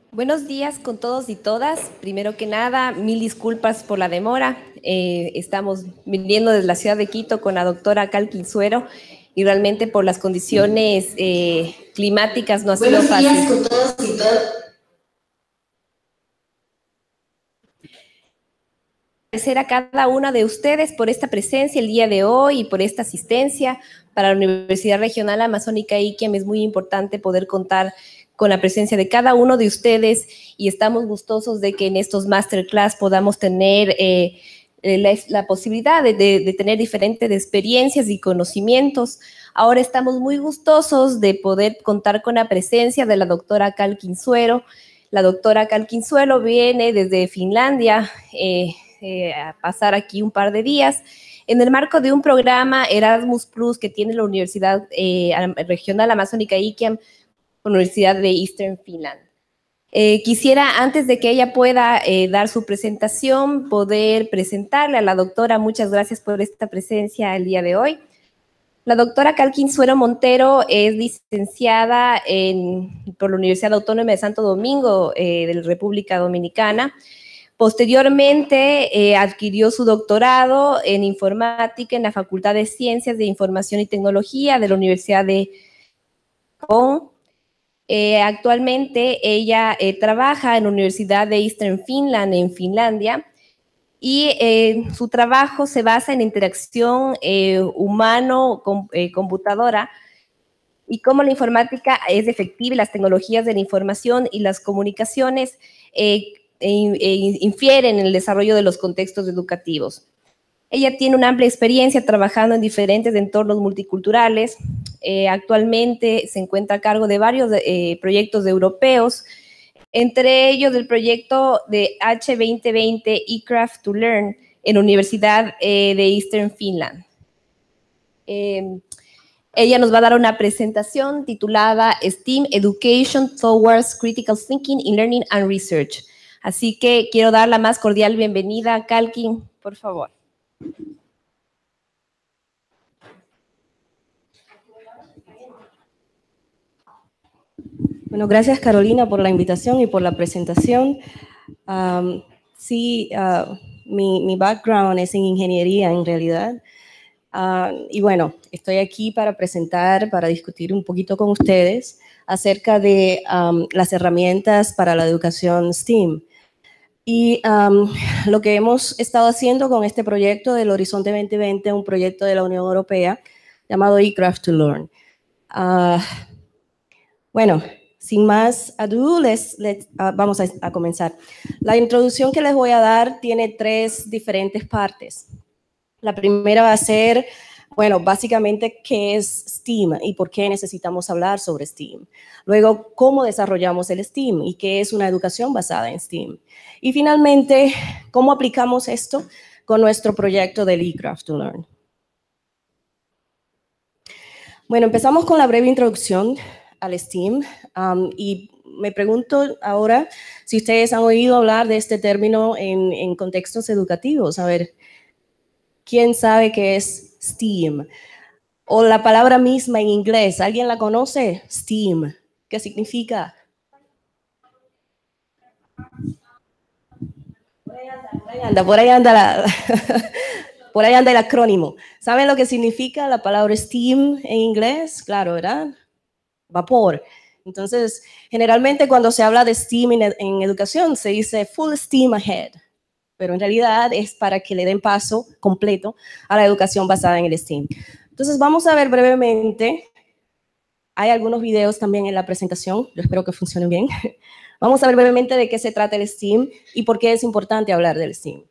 Buenos días con todos y todas. Primero que nada, mil disculpas por la demora. Estamos viniendo desde la ciudad de Quito con la doctora Cal Quinzuero y realmente por las condiciones climáticas no ha sido fácil. Buenos días con todos y todas. Agradecer a cada una de ustedes por esta presencia el día de hoy y por esta asistencia. Para la Universidad Regional Amazónica Iquiam es muy importante poder contar con la presencia de cada uno de ustedes y estamos gustosos de que en estos masterclass podamos tener la posibilidad de tener diferentes experiencias y conocimientos. Ahora estamos muy gustosos de poder contar con la presencia de la doctora Cal Quinzuero. La doctora Cal Quinzuero viene desde Finlandia a pasar aquí un par de días en el marco de un programa Erasmus Plus que tiene la Universidad Regional Amazónica Iquiam, Universidad de Eastern Finland. Quisiera, antes de que ella pueda dar su presentación, poder presentarle a la doctora. Muchas gracias por esta presencia el día de hoy. La doctora Cal Quinzuero Montero es licenciada por la Universidad Autónoma de Santo Domingo de la República Dominicana. Posteriormente adquirió su doctorado en informática en la Facultad de Ciencias de Información y Tecnología de la Universidad de Bonn. Actualmente ella trabaja en la Universidad de Eastern Finland en Finlandia y su trabajo se basa en interacción humano-computadora y cómo la informática es efectiva y las tecnologías de la información y las comunicaciones infieren en el desarrollo de los contextos educativos. Ella tiene una amplia experiencia trabajando en diferentes entornos multiculturales. Actualmente se encuentra a cargo de varios proyectos europeos, entre ellos el proyecto de H2020 eCraft to Learn en la Universidad de Eastern Finland. Ella nos va a dar una presentación titulada STEAM Education Towards Critical Thinking in Learning and Research. Así que quiero dar la más cordial bienvenida a Calkin, por favor. Bueno, gracias Carolina por la invitación y por la presentación. Mi background es en ingeniería en realidad. Y bueno, estoy aquí para discutir un poquito con ustedes acerca de las herramientas para la educación STEAM. Y lo que hemos estado haciendo con este proyecto del Horizonte 2020, un proyecto de la Unión Europea llamado eCraft to Learn. Bueno, sin más ado, vamos a comenzar. La introducción que les voy a dar tiene 3 diferentes partes. La primera va a ser, bueno, básicamente qué es STEAM y por qué necesitamos hablar sobre STEAM. Luego, cómo desarrollamos el STEAM y qué es una educación basada en STEAM. Y finalmente, cómo aplicamos esto con nuestro proyecto del eCraft to Learn. Bueno, empezamos con la breve introducción al STEAM y me pregunto ahora si ustedes han oído hablar de este término en contextos educativos. A ver, ¿quién sabe qué es STEAM? O la palabra misma en inglés, ¿alguien la conoce? STEAM, ¿qué significa? Por ahí anda por ahí anda el acrónimo. ¿Saben lo que significa la palabra STEAM en inglés? Claro, ¿verdad? Vapor. Entonces, generalmente cuando se habla de STEAM en educación se dice full steam ahead, pero en realidad es para que le den paso completo a la educación basada en el STEAM. Entonces, vamos a ver brevemente, hay algunos videos también en la presentación, yo espero que funcionen bien. Vamos a ver brevemente de qué se trata el STEAM y por qué es importante hablar del STEAM.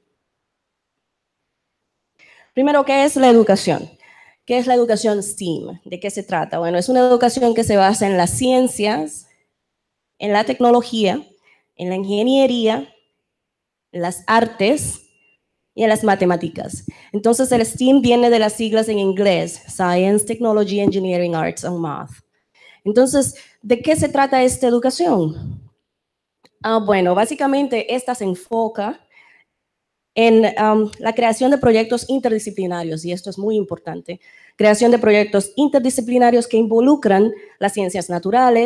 Primero, ¿qué es la educación? ¿Qué es la educación STEAM? ¿De qué se trata? Bueno, es una educación que se basa en las ciencias, en la tecnología, en la ingeniería, en las artes y en las matemáticas. Entonces, el STEAM viene de las siglas en inglés, Science, Technology, Engineering, Arts and Math. Entonces, ¿de qué se trata esta educación? Bueno, básicamente esta se enfoca en la creación de proyectos interdisciplinarios, y esto es muy importante, creación de proyectos interdisciplinarios que involucran las ciencias naturales,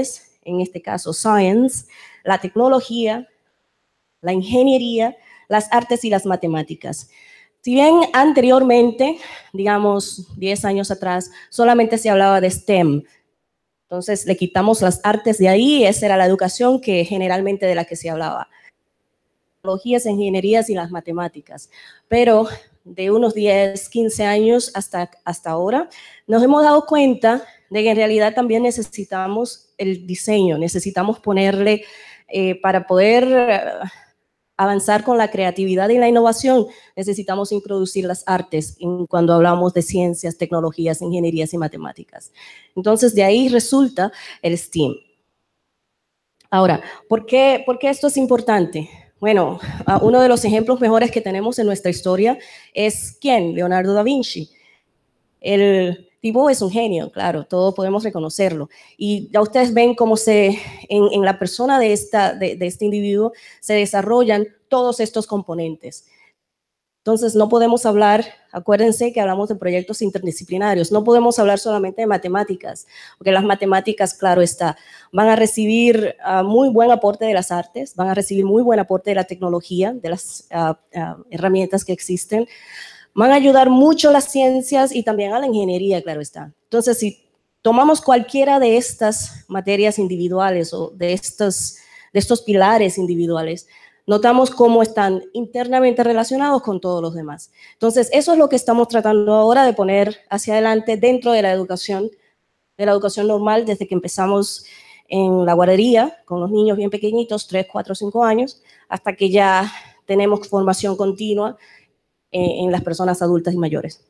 en este caso science, la tecnología, la ingeniería, las artes y las matemáticas. Si bien anteriormente, digamos 10 años atrás, solamente se hablaba de STEM, entonces le quitamos las artes de ahí y esa era la educación que generalmente de la que se hablaba. Tecnologías, ingenierías y las matemáticas. Pero de unos 10, 15 años hasta ahora, nos hemos dado cuenta de que en realidad también necesitamos el diseño, necesitamos ponerle, para poder avanzar con la creatividad y la innovación, necesitamos introducir las artes cuando hablamos de ciencias, tecnologías, ingenierías y matemáticas. Entonces, de ahí resulta el STEAM. Ahora, ¿por qué esto es importante? Bueno, uno de los ejemplos mejores que tenemos en nuestra historia es ¿quién? Leonardo da Vinci. El tipo es un genio, claro, todos podemos reconocerlo. Y ya ustedes ven cómo en la persona de este individuo se desarrollan todos estos componentes. Entonces, no podemos hablar, acuérdense que hablamos de proyectos interdisciplinarios, no podemos hablar solamente de matemáticas, porque las matemáticas, claro está, van a recibir muy buen aporte de las artes, van a recibir muy buen aporte de la tecnología, de las herramientas que existen, van a ayudar mucho a las ciencias y también a la ingeniería, claro está. Entonces, si tomamos cualquiera de estas materias individuales o de estos pilares individuales, notamos cómo están internamente relacionados con todos los demás. Entonces, eso es lo que estamos tratando ahora de poner hacia adelante dentro de la educación normal, desde que empezamos en la guardería, con los niños bien pequeñitos, 3, 4, 5 años, hasta que ya tenemos formación continua en las personas adultas y mayores.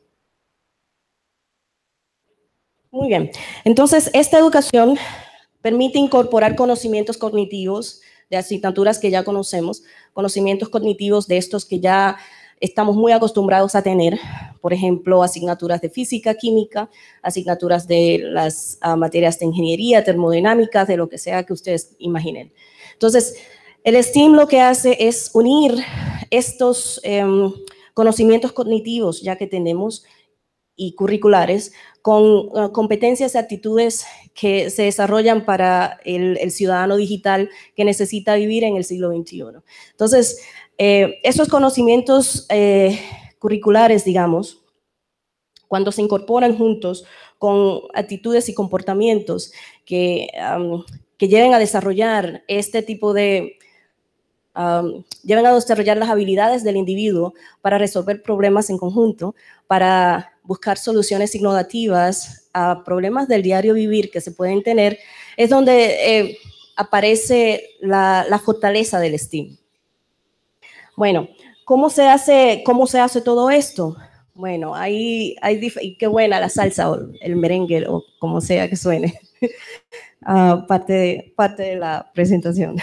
Muy bien, entonces esta educación permite incorporar conocimientos cognitivos de asignaturas que ya conocemos, conocimientos cognitivos de estos que ya estamos muy acostumbrados a tener, por ejemplo, asignaturas de física, química, asignaturas de las materias de ingeniería, termodinámica, de lo que sea que ustedes imaginen. Entonces, el STEAM lo que hace es unir estos conocimientos cognitivos ya que tenemos y curriculares con competencias y actitudes que se desarrollan para el ciudadano digital que necesita vivir en el siglo XXI. Entonces, esos conocimientos curriculares, digamos, cuando se incorporan juntos con actitudes y comportamientos que lleven a desarrollar este tipo de llevan a desarrollar las habilidades del individuo para resolver problemas en conjunto, para buscar soluciones innovativas a problemas del diario vivir que se pueden tener, es donde aparece la fortaleza del STEAM. Bueno, ¿cómo se hace todo esto? Bueno, y qué buena la salsa o el merengue o como sea que suene. Parte de la presentación.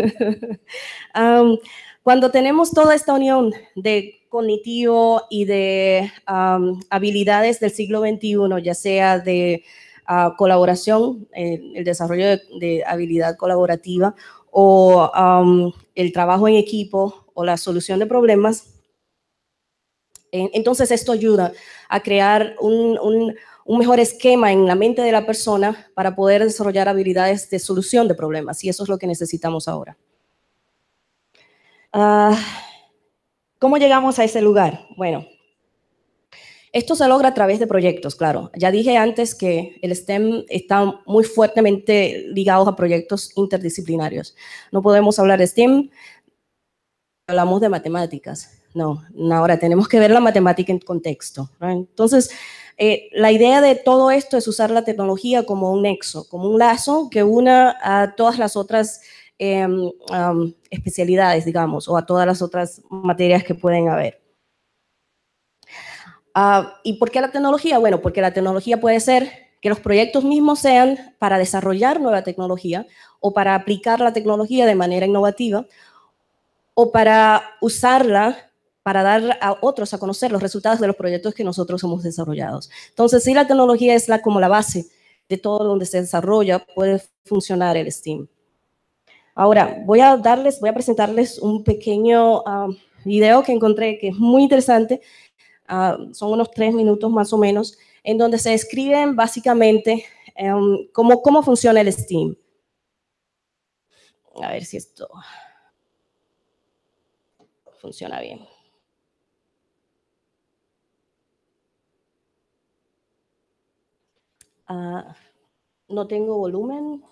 Cuando tenemos toda esta unión de cognitivo y de habilidades del siglo XXI, ya sea de colaboración, el desarrollo de habilidad colaborativa o el trabajo en equipo o la solución de problemas, entonces esto ayuda a crear un mejor esquema en la mente de la persona para poder desarrollar habilidades de solución de problemas, y eso es lo que necesitamos ahora. ¿Cómo llegamos a ese lugar? Bueno, esto se logra a través de proyectos, claro. Ya dije antes que el STEM está muy fuertemente ligado a proyectos interdisciplinarios. No podemos hablar de STEM, hablamos de matemáticas. No, ahora tenemos que ver la matemática en contexto, ¿no? Entonces, la idea de todo esto es usar la tecnología como un nexo, como un lazo que una a todas las otras especialidades, digamos, o a todas las otras materias que pueden haber. ¿Y por qué la tecnología? Bueno, porque la tecnología puede ser que los proyectos mismos sean para desarrollar nueva tecnología o para aplicar la tecnología de manera innovativa o para usarla para dar a otros a conocer los resultados de los proyectos que nosotros hemos desarrollado. Entonces, si la tecnología es como la base de todo donde se desarrolla, puede funcionar el STEAM. Ahora, voy a presentarles un pequeño video que encontré que es muy interesante. Son unos 3 minutos más o menos, en donde se describen básicamente cómo funciona el STEAM. A ver si esto funciona bien. No tengo volumen.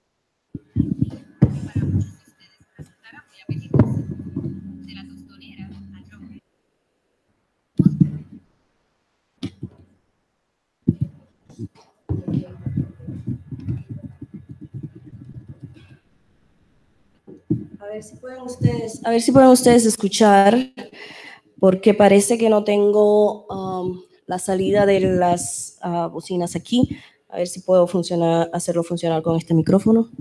A ver si pueden ustedes escuchar, porque parece que no tengo la salida de las bocinas aquí. A ver si puedo hacerlo funcionar con este micrófono.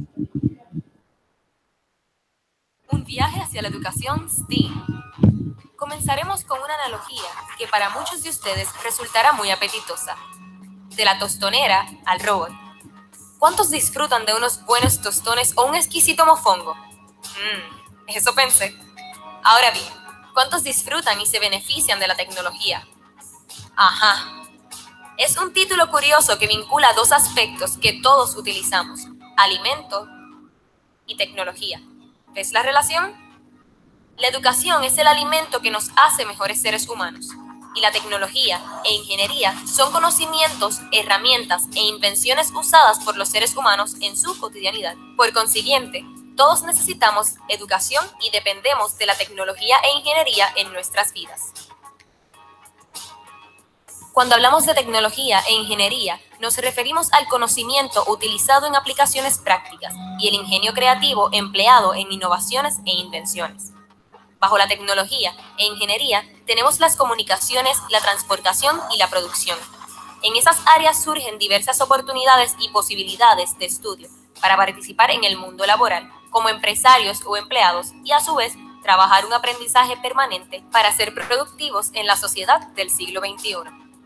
Un viaje hacia la educación STEAM. Comenzaremos con una analogía que para muchos de ustedes resultará muy apetitosa. De la tostonera al robot. ¿Cuántos disfrutan de unos buenos tostones o un exquisito mofongo? Eso pensé. Ahora bien, ¿cuántos disfrutan y se benefician de la tecnología? Ajá. Es un título curioso que vincula dos aspectos que todos utilizamos: alimento y tecnología. ¿Ves la relación? La educación es el alimento que nos hace mejores seres humanos. Y la tecnología e ingeniería son conocimientos, herramientas e invenciones usadas por los seres humanos en su cotidianidad. Por consiguiente, todos necesitamos educación y dependemos de la tecnología e ingeniería en nuestras vidas. Cuando hablamos de tecnología e ingeniería, nos referimos al conocimiento utilizado en aplicaciones prácticas y el ingenio creativo empleado en innovaciones e invenciones. Bajo la tecnología e ingeniería tenemos las comunicaciones, la transportación y la producción. En esas áreas surgen diversas oportunidades y posibilidades de estudio para participar en el mundo laboral como empresarios o empleados y a su vez trabajar un aprendizaje permanente para ser productivos en la sociedad del siglo XXI.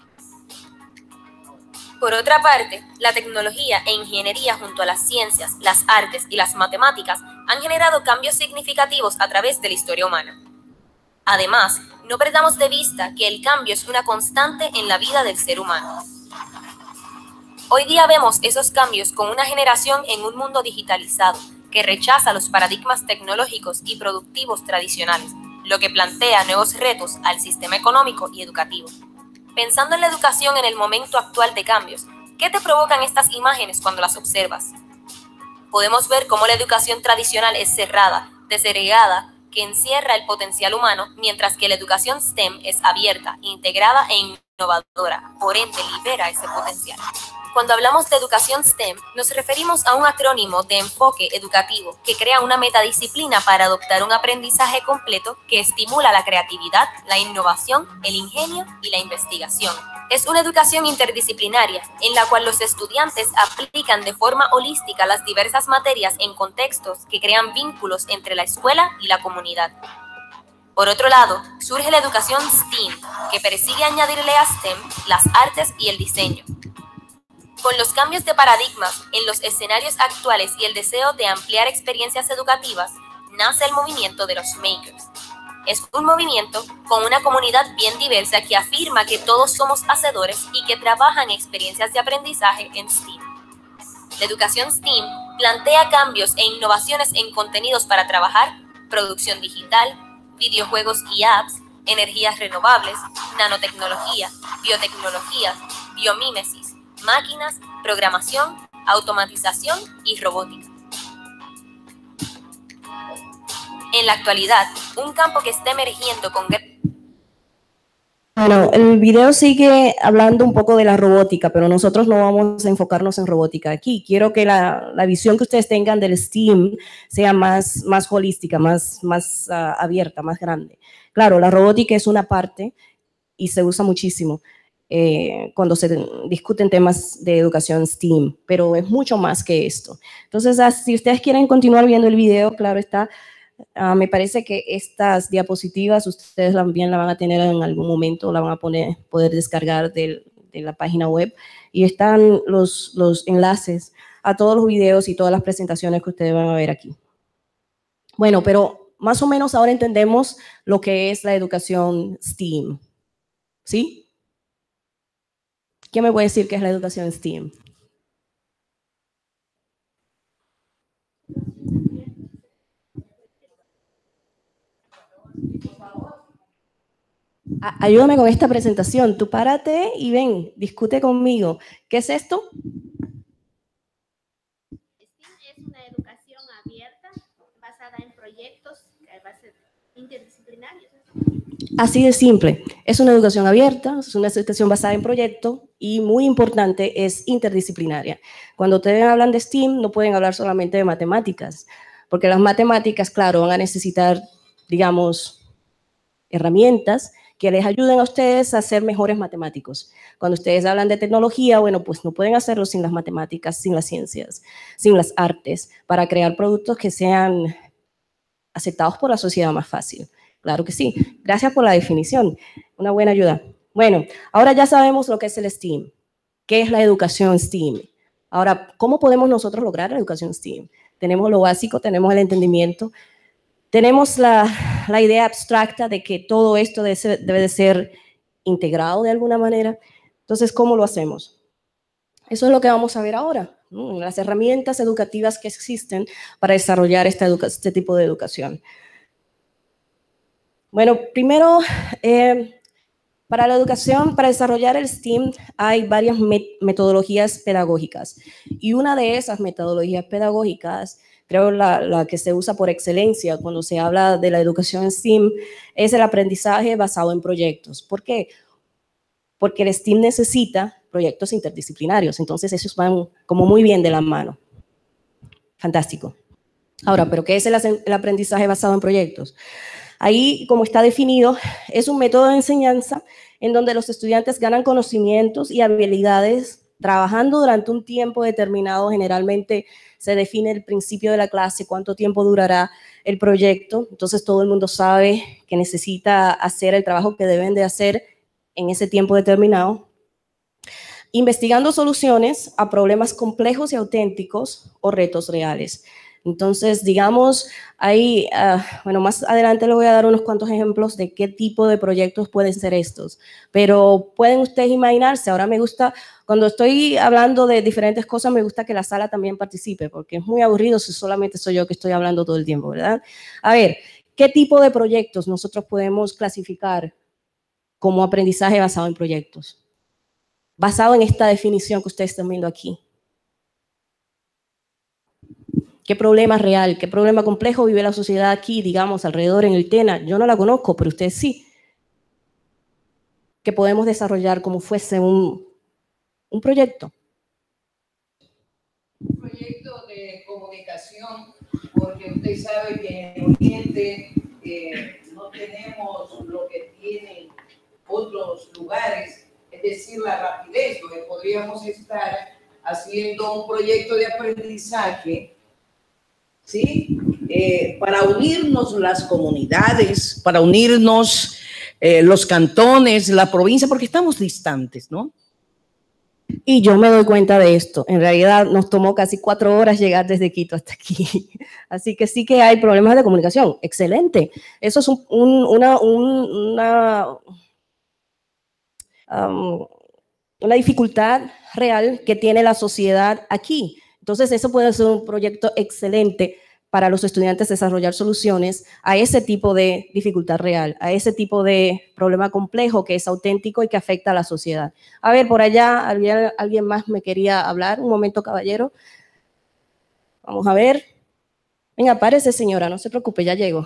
Por otra parte, la tecnología e ingeniería junto a las ciencias, las artes y las matemáticas han generado cambios significativos a través de la historia humana. Además, no perdamos de vista que el cambio es una constante en la vida del ser humano. Hoy día vemos esos cambios con una generación en un mundo digitalizado que rechaza los paradigmas tecnológicos y productivos tradicionales, lo que plantea nuevos retos al sistema económico y educativo. Pensando en la educación en el momento actual de cambios, ¿qué te provocan estas imágenes cuando las observas? Podemos ver cómo la educación tradicional es cerrada, desegregada, que encierra el potencial humano, mientras que la educación STEM es abierta, integrada e innovadora, por ende libera ese potencial. Cuando hablamos de educación STEM, nos referimos a un acrónimo de enfoque educativo que crea una metadisciplina para adoptar un aprendizaje completo que estimula la creatividad, la innovación, el ingenio y la investigación. Es una educación interdisciplinaria en la cual los estudiantes aplican de forma holística las diversas materias en contextos que crean vínculos entre la escuela y la comunidad. Por otro lado, surge la educación STEAM, que persigue añadirle a STEM las artes y el diseño. Con los cambios de paradigmas en los escenarios actuales y el deseo de ampliar experiencias educativas, nace el movimiento de los makers. Es un movimiento con una comunidad bien diversa que afirma que todos somos hacedores y que trabajan experiencias de aprendizaje en STEAM. La educación STEAM plantea cambios e innovaciones en contenidos para trabajar, producción digital, videojuegos y apps, energías renovables, nanotecnología, biotecnología, biomímesis, máquinas, programación, automatización y robótica. En la actualidad, un campo que está emergiendo con... Bueno, el video sigue hablando un poco de la robótica, pero nosotros no vamos a enfocarnos en robótica aquí. Quiero que la visión que ustedes tengan del STEAM sea más holística, más abierta, más grande. Claro, la robótica es una parte y se usa muchísimo cuando se discuten temas de educación STEAM, pero es mucho más que esto. Entonces, si ustedes quieren continuar viendo el video, claro está, me parece que estas diapositivas ustedes también la van a tener en algún momento, la van a poder descargar de la página web y están los enlaces a todos los videos y todas las presentaciones que ustedes van a ver aquí. Bueno, pero más o menos ahora entendemos lo que es la educación STEAM, ¿sí? ¿Quién me puede decir qué es la educación STEAM? Ayúdame con esta presentación. Tú párate y ven, discute conmigo. ¿Qué es esto? STEAM es una educación abierta basada en proyectos que va a ser interdisciplinarios. Así de simple. Es una educación abierta, es una educación basada en proyectos y muy importante, es interdisciplinaria. Cuando ustedes hablan de STEAM, no pueden hablar solamente de matemáticas, porque las matemáticas, claro, van a necesitar, digamos, herramientas que les ayuden a ustedes a ser mejores matemáticos. Cuando ustedes hablan de tecnología, bueno, pues no pueden hacerlo sin las matemáticas, sin las ciencias, sin las artes, para crear productos que sean aceptados por la sociedad más fácil. Claro que sí. Gracias por la definición. Una buena ayuda. Bueno, ahora ya sabemos lo que es el STEAM. ¿Qué es la educación STEAM? Ahora, ¿cómo podemos nosotros lograr la educación STEAM? Tenemos lo básico, tenemos el entendimiento, tenemos la idea abstracta de que todo esto debe de ser integrado de alguna manera. Entonces, ¿cómo lo hacemos? Eso es lo que vamos a ver ahora, ¿no? Las herramientas educativas que existen para desarrollar este tipo de educación. Bueno, primero, para la educación, para desarrollar el STEAM, hay varias metodologías pedagógicas. Y una de esas metodologías pedagógicas, creo la que se usa por excelencia cuando se habla de la educación STEAM, es el aprendizaje basado en proyectos. ¿Por qué? Porque el STEAM necesita proyectos interdisciplinarios, entonces esos van como muy bien de la mano. Fantástico. Ahora, ¿pero qué es el aprendizaje basado en proyectos? Ahí, como está definido, es un método de enseñanza en donde los estudiantes ganan conocimientos y habilidades trabajando durante un tiempo determinado. Generalmente se define el principio de la clase, cuánto tiempo durará el proyecto. Entonces todo el mundo sabe que necesita hacer el trabajo que deben de hacer en ese tiempo determinado. Investigando soluciones a problemas complejos y auténticos o retos reales. Entonces, digamos, ahí, bueno, más adelante les voy a dar unos cuantos ejemplos de qué tipo de proyectos pueden ser estos, pero pueden ustedes imaginarse, ahora me gusta, cuando estoy hablando de diferentes cosas, me gusta que la sala también participe, porque es muy aburrido si solamente soy yo que estoy hablando todo el tiempo, ¿verdad? A ver, ¿qué tipo de proyectos nosotros podemos clasificar como aprendizaje basado en proyectos? Basado en esta definición que ustedes están viendo aquí. ¿Qué problema real, qué problema complejo vive la sociedad aquí, digamos, alrededor en el TENA? Yo no la conozco, pero ustedes sí. Que podemos desarrollar como fuese un proyecto. Un proyecto de comunicación, porque usted sabe que en el Oriente no tenemos lo que tienen otros lugares, es decir, la rapidez, donde podríamos estar haciendo un proyecto de aprendizaje, ¿sí? Para unirnos las comunidades, para unirnos los cantones, la provincia, porque estamos distantes, ¿no? Y yo me doy cuenta de esto. En realidad nos tomó casi 4 horas llegar desde Quito hasta aquí. Así que sí que hay problemas de comunicación. Excelente. Eso es una dificultad real que tiene la sociedad aquí. Entonces, eso puede ser un proyecto excelente para los estudiantes desarrollar soluciones a ese tipo de dificultad real, a ese tipo de problema complejo que es auténtico y que afecta a la sociedad. A ver, por allá alguien más me quería hablar. Un momento, caballero. Vamos a ver. Venga, párese, señora, no se preocupe, ya llego.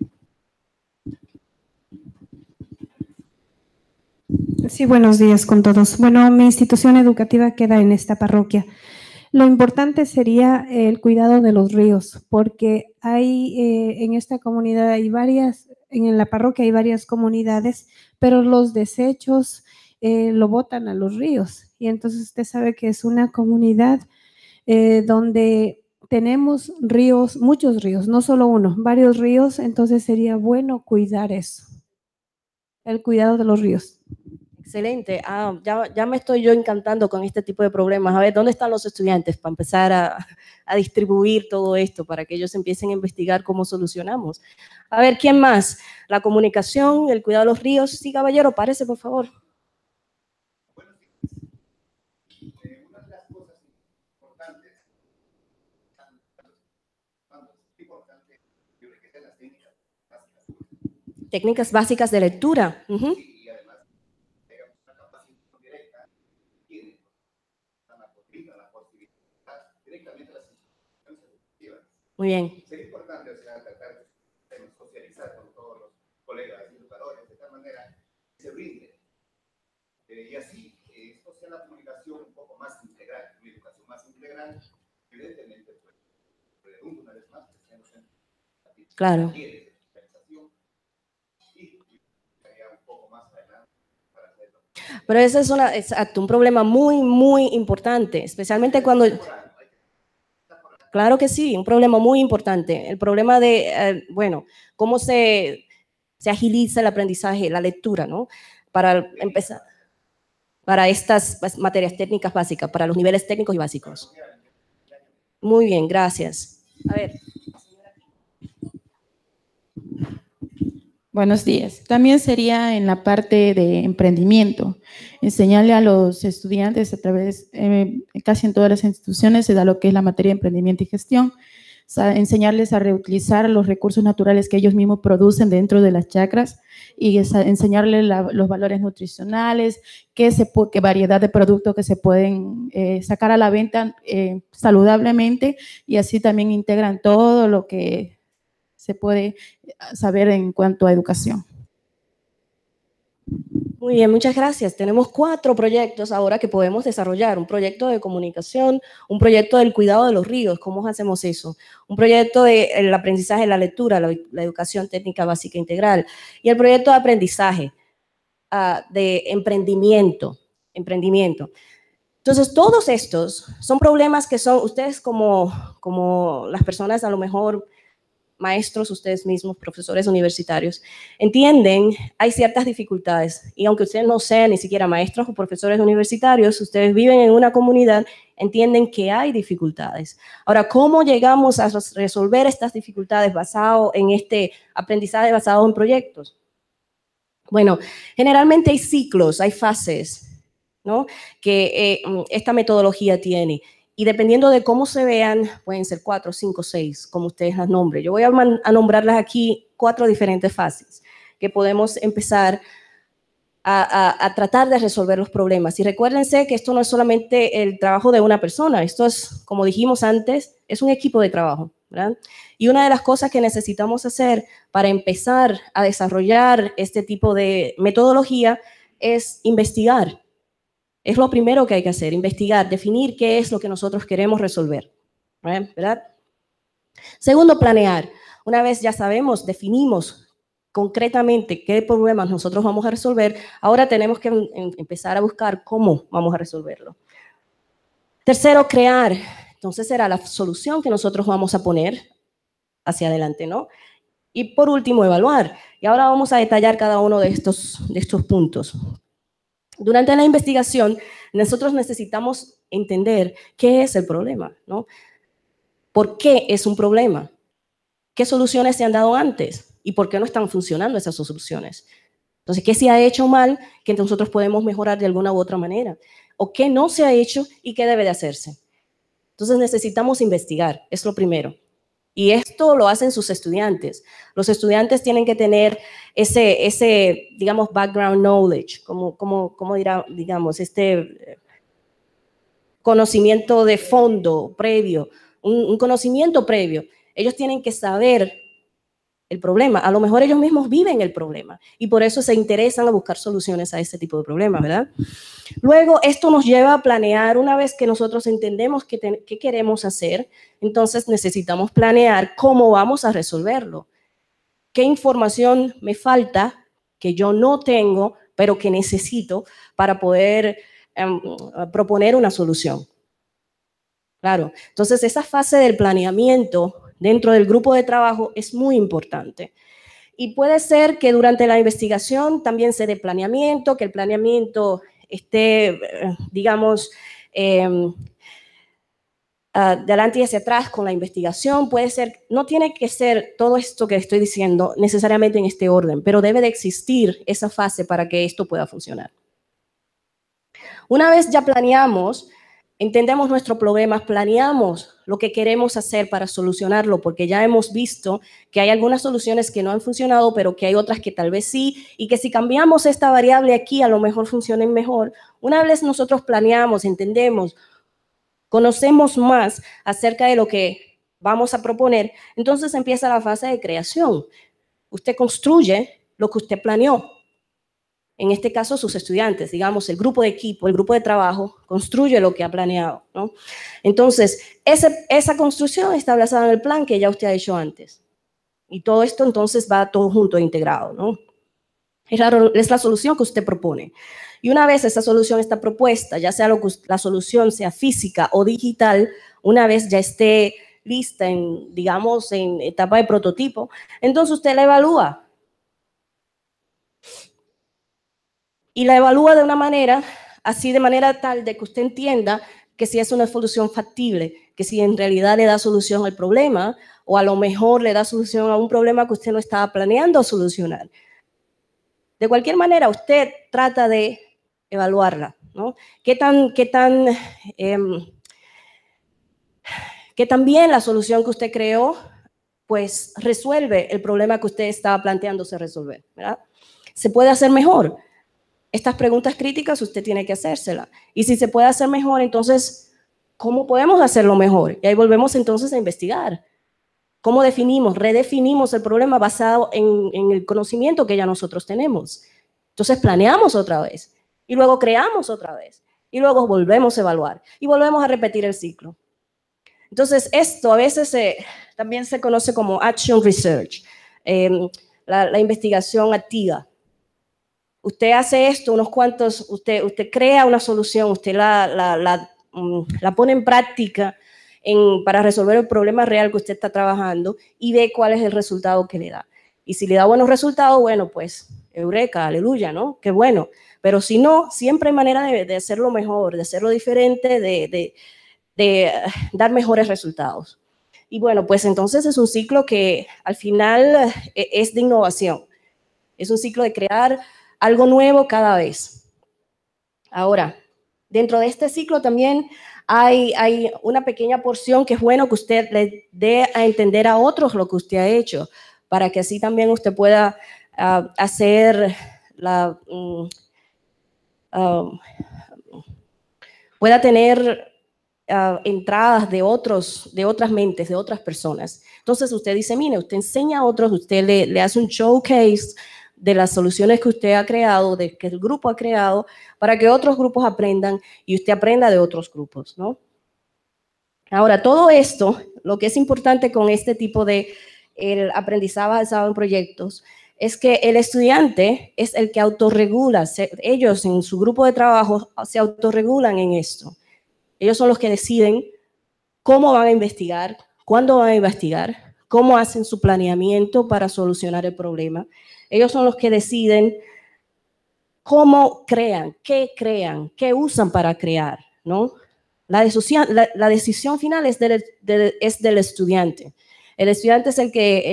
Sí, buenos días con todos. Bueno, mi institución educativa queda en esta parroquia. Lo importante sería el cuidado de los ríos, porque hay en esta comunidad hay varias, en la parroquia hay varias comunidades, pero los desechos lo botan a los ríos. Y entonces usted sabe que es una comunidad donde tenemos ríos, muchos ríos, no solo uno, varios ríos, entonces sería bueno cuidar eso, el cuidado de los ríos. Excelente. Ya me estoy yo encantando con este tipo de problemas. A ver, ¿dónde están los estudiantes para empezar a distribuir todo esto, para que ellos empiecen a investigar cómo solucionamos? A ver, ¿quién más? La comunicación, el cuidado de los ríos. Sí, caballero, párese, por favor. Una de las cosas importantes, yo creo que es las técnicas básicas. Técnicas básicas de lectura. Ujú. Sí, y además, digamos, una capacitación directa tiene la posibilidad directamente las instituciones educativas. Muy bien. Sería importante, o sea, tratar de socializar con todos los colegas y educadores de tal manera que se brinde. Y así, esto sea la comunicación un poco más integral, una educación más integral, evidentemente, pues, redunda una vez más, que estemos en Claro. Pero ese es exacto, un problema muy, muy importante, especialmente cuando... Claro que sí, un problema muy importante. El problema de, bueno, cómo se agiliza el aprendizaje, la lectura, ¿no? Para empezar, para estas materias técnicas básicas, para los niveles técnicos y básicos. Muy bien, gracias. A ver. Buenos días. También sería en la parte de emprendimiento, enseñarle a los estudiantes a través, casi en todas las instituciones se da lo que es la materia de emprendimiento y gestión, o sea, enseñarles a reutilizar los recursos naturales que ellos mismos producen dentro de las chacras y enseñarles los valores nutricionales, qué variedad de productos que se pueden sacar a la venta saludablemente, y así también integran todo lo que se puede saber en cuanto a educación. Muy bien, muchas gracias. Tenemos 4 proyectos ahora que podemos desarrollar. Un proyecto de comunicación, un proyecto del cuidado de los ríos, ¿cómo hacemos eso? Un proyecto del aprendizaje de la lectura, la educación técnica básica integral. Y el proyecto de aprendizaje, de emprendimiento. Entonces, todos estos son problemas que son, ustedes como las personas a lo mejor maestros, ustedes mismos, profesores universitarios, entienden, hay ciertas dificultades, y aunque ustedes no sean ni siquiera maestros o profesores universitarios, ustedes viven en una comunidad, entienden que hay dificultades. Ahora, ¿cómo llegamos a resolver estas dificultades basado en este aprendizaje basado en proyectos? Bueno, generalmente hay ciclos, hay fases, ¿no? Que esta metodología tiene. Y dependiendo de cómo se vean, pueden ser 4, 5, 6, como ustedes las nombren. Yo voy a nombrarlas aquí 4 diferentes fases que podemos empezar a tratar de resolver los problemas. Y recuérdense que esto no es solamente el trabajo de una persona, esto es, como dijimos antes, es un equipo de trabajo, ¿verdad? Y una de las cosas que necesitamos hacer para empezar a desarrollar este tipo de metodología es investigar. Es lo primero que hay que hacer, investigar, definir qué es lo que nosotros queremos resolver, ¿verdad? Segundo, planear. Una vez ya sabemos, definimos concretamente qué problemas nosotros vamos a resolver, ahora tenemos que empezar a buscar cómo vamos a resolverlo. Tercero, crear. Entonces será la solución que nosotros vamos a poner hacia adelante, ¿no? Y por último, evaluar. Y ahora vamos a detallar cada uno de estos puntos. Durante la investigación, nosotros necesitamos entender qué es el problema, ¿no? ¿Por qué es un problema? ¿Qué soluciones se han dado antes? ¿Y por qué no están funcionando esas soluciones? Entonces, ¿qué se ha hecho mal que nosotros podemos mejorar de alguna u otra manera? ¿O qué no se ha hecho y qué debe de hacerse? Entonces, necesitamos investigar, es lo primero. Y esto lo hacen sus estudiantes. Los estudiantes tienen que tener ese digamos, background knowledge, como dirá, digamos, conocimiento de fondo previo, un conocimiento previo. Ellos tienen que saber el problema. A lo mejor ellos mismos viven el problema y por eso se interesan a buscar soluciones a este tipo de problemas, ¿verdad? Luego, esto nos lleva a planear. Una vez que nosotros entendemos qué queremos hacer, entonces necesitamos planear cómo vamos a resolverlo. ¿Qué información me falta que yo no tengo, pero que necesito para poder proponer una solución? Claro, entonces esa fase del planeamiento dentro del grupo de trabajo es muy importante. Y puede ser que durante la investigación también se dé planeamiento, que el planeamiento esté, digamos, de adelante y hacia atrás con la investigación. Puede ser, no tiene que ser todo esto que estoy diciendo necesariamente en este orden, pero debe de existir esa fase para que esto pueda funcionar. Una vez ya planeamos, entendemos nuestros problemas, planeamos lo que queremos hacer para solucionarlo, porque ya hemos visto que hay algunas soluciones que no han funcionado, pero que hay otras que tal vez sí, y que si cambiamos esta variable aquí, a lo mejor funcionen mejor. Una vez nosotros planeamos, entendemos, conocemos más acerca de lo que vamos a proponer, entonces empieza la fase de creación. Usted construye lo que usted planeó. En este caso, sus estudiantes, digamos, el grupo de equipo, el grupo de trabajo, construye lo que ha planeado, ¿no? Entonces, esa construcción está basada en el plan que ya usted ha hecho antes. Y todo esto, entonces, va todo junto e integrado, ¿no? Es la solución que usted propone. Y una vez esa solución está propuesta, ya sea la solución sea física o digital, una vez ya esté lista digamos, en etapa de prototipo, entonces usted la evalúa. Y la evalúa de una manera, así de manera tal de que usted entienda que si es una solución factible, que si en realidad le da solución al problema, o a lo mejor le da solución a un problema que usted no estaba planeando solucionar. De cualquier manera, usted trata de evaluarla, ¿no? ¿Qué tan bien la solución que usted creó, pues resuelve el problema que usted estaba planteándose resolver, ¿verdad? ¿Se puede hacer mejor? Estas preguntas críticas usted tiene que hacérselas. Y si se puede hacer mejor, entonces, ¿cómo podemos hacerlo mejor? Y ahí volvemos entonces a investigar. ¿Cómo redefinimos el problema basado en el conocimiento que ya nosotros tenemos? Entonces planeamos otra vez. Y luego creamos otra vez. Y luego volvemos a evaluar. Y volvemos a repetir el ciclo. Entonces, esto a veces también se conoce como action research, la investigación activa. Usted hace esto, usted crea una solución, usted la pone en práctica para resolver el problema real que usted está trabajando y ve cuál es el resultado que le da. Y si le da buenos resultados, bueno, pues, eureka, aleluya, ¿no? Qué bueno. Pero si no, siempre hay manera de hacerlo mejor, de hacerlo diferente, de dar mejores resultados. Y bueno, pues entonces es un ciclo que al final es de innovación. Es un ciclo de crear algo nuevo cada vez. Ahora, dentro de este ciclo también hay una pequeña porción que es bueno que usted le dé a entender a otros lo que usted ha hecho, para que así también usted pueda hacer pueda tener entradas de otras mentes, de otras personas. Entonces usted dice, mire, usted enseña a otros, usted le hace un showcase de las soluciones que usted ha creado, que el grupo ha creado, para que otros grupos aprendan y usted aprenda de otros grupos, ¿no? Ahora, todo esto, lo que es importante con este tipo de el aprendizaje basado en proyectos, es que el estudiante es el que autorregula, ellos en su grupo de trabajo se autorregulan en esto. Ellos son los que deciden cómo van a investigar, cuándo van a investigar, cómo hacen su planeamiento para solucionar el problema. Ellos son los que deciden cómo crean, qué usan para crear, ¿no? La decisión final es del estudiante. El estudiante es el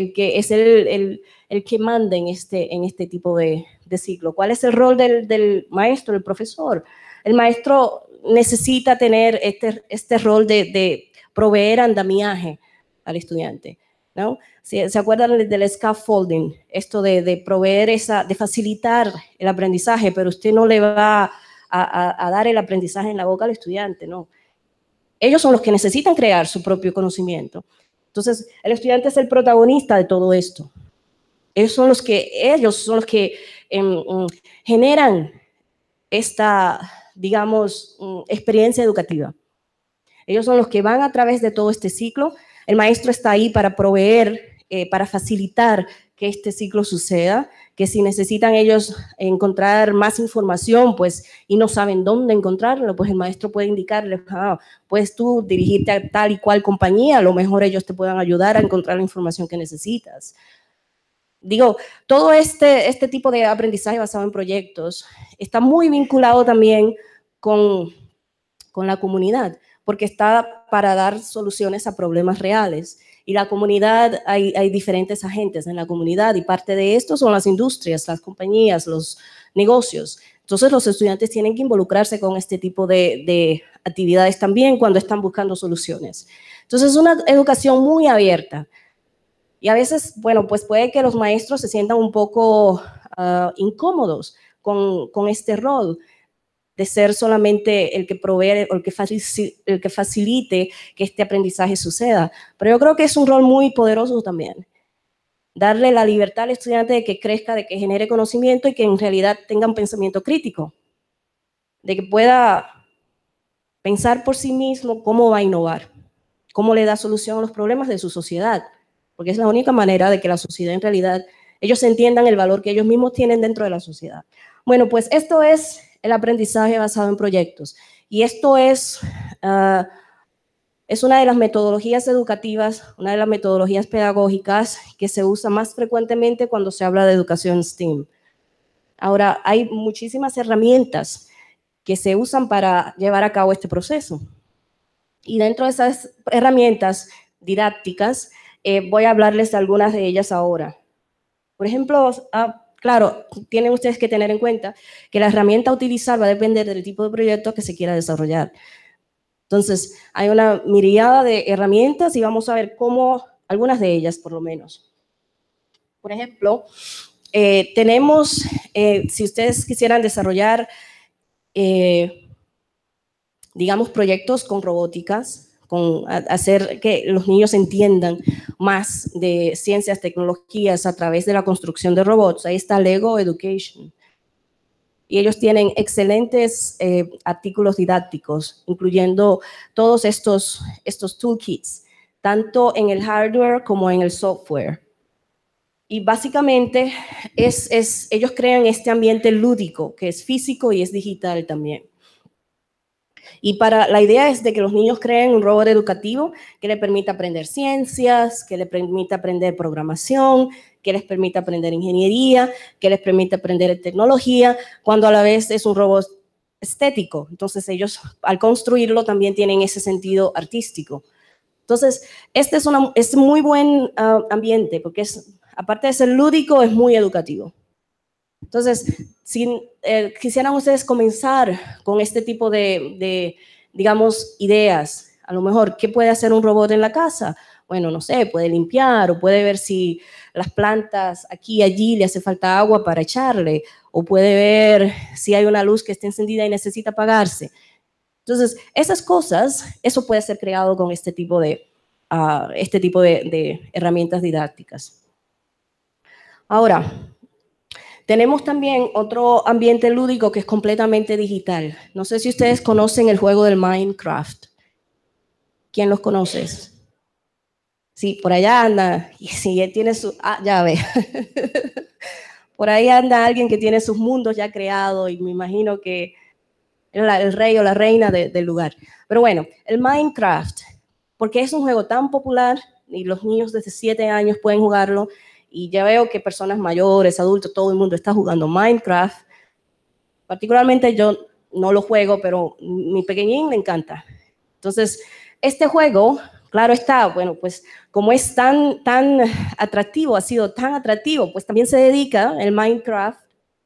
que manda en este tipo de ciclo. ¿Cuál es el rol del maestro, del profesor? El maestro necesita tener este rol de proveer andamiaje al estudiante, ¿no? ¿Se acuerdan del scaffolding? Esto de proveer de facilitar el aprendizaje, pero usted no le va a dar el aprendizaje en la boca al estudiante, ¿no? Ellos son los que necesitan crear su propio conocimiento. Entonces, el estudiante es el protagonista de todo esto. Ellos son los que generan esta, digamos, experiencia educativa. Ellos son los que van a través de todo este ciclo. El maestro está ahí para proveer, para facilitar que este ciclo suceda, que si necesitan ellos encontrar más información, pues, y no saben dónde encontrarlo, pues el maestro puede indicarles, puedes tú dirigirte a tal y cual compañía, a lo mejor ellos te puedan ayudar a encontrar la información que necesitas. Digo, todo este tipo de aprendizaje basado en proyectos está muy vinculado también con la comunidad, porque está para dar soluciones a problemas reales. Y la comunidad, hay diferentes agentes en la comunidad y parte de esto son las industrias, las compañías, los negocios. Entonces los estudiantes tienen que involucrarse con este tipo de actividades también cuando están buscando soluciones. Entonces es una educación muy abierta. Y a veces, bueno, pues puede que los maestros se sientan un poco incómodos con este rol de ser solamente el que provee o el que facilite que este aprendizaje suceda. Pero yo creo que es un rol muy poderoso también. Darle la libertad al estudiante de que crezca, de que genere conocimiento y que en realidad tenga un pensamiento crítico, de que pueda pensar por sí mismo cómo va a innovar, cómo le da solución a los problemas de su sociedad, porque es la única manera de que la sociedad en realidad, ellos entiendan el valor que ellos mismos tienen dentro de la sociedad. Bueno, pues esto es el aprendizaje basado en proyectos, y esto es una de las metodologías educativas, una de las metodologías pedagógicas que se usa más frecuentemente cuando se habla de educación STEAM. Ahora, hay muchísimas herramientas que se usan para llevar a cabo este proceso. Y dentro de esas herramientas didácticas, voy a hablarles de algunas de ellas ahora. Por ejemplo, claro, tienen ustedes que tener en cuenta que la herramienta a utilizar va a depender del tipo de proyecto que se quiera desarrollar. Entonces, hay una miríada de herramientas y vamos a ver cómo, algunas de ellas por lo menos. Por ejemplo, tenemos, si ustedes quisieran desarrollar, digamos, proyectos con robóticas, con hacer que los niños entiendan más de ciencias, tecnologías a través de la construcción de robots. Ahí está Lego Education. Y ellos tienen excelentes artículos didácticos, incluyendo todos estos toolkits, tanto en el hardware como en el software. Y básicamente ellos crean este ambiente lúdico, que es físico y es digital también. Y la idea es de que los niños creen un robot educativo que les permita aprender ciencias, que les permita aprender programación, que les permita aprender ingeniería, que les permita aprender tecnología, cuando a la vez es un robot estético. Entonces ellos al construirlo también tienen ese sentido artístico. Entonces este es muy buen ambiente porque aparte de ser lúdico, es muy educativo. Entonces, si quisieran ustedes comenzar con este tipo de, digamos, ideas, a lo mejor, ¿qué puede hacer un robot en la casa? Bueno, no sé, puede limpiar o puede ver si las plantas aquí y allí le hace falta agua para echarle, o puede ver si hay una luz que está encendida y necesita apagarse. Entonces, esas cosas, eso puede ser creado con este tipo de herramientas didácticas. Ahora, tenemos también otro ambiente lúdico que es completamente digital. No sé si ustedes conocen el juego del Minecraft. ¿Quién los conoce? Sí, por allá anda. Y si él tiene su... ya ve. Por ahí anda alguien que tiene sus mundos ya creados y me imagino que era el rey o la reina del lugar. Pero bueno, el Minecraft, porque es un juego tan popular y los niños desde 7 años pueden jugarlo, y ya veo que personas mayores, adultos, todo el mundo está jugando Minecraft. Particularmente yo no lo juego, pero mi pequeñín le encanta. Entonces, este juego, claro está, bueno, pues como es tan atractivo, ha sido tan atractivo, pues también se dedica el Minecraft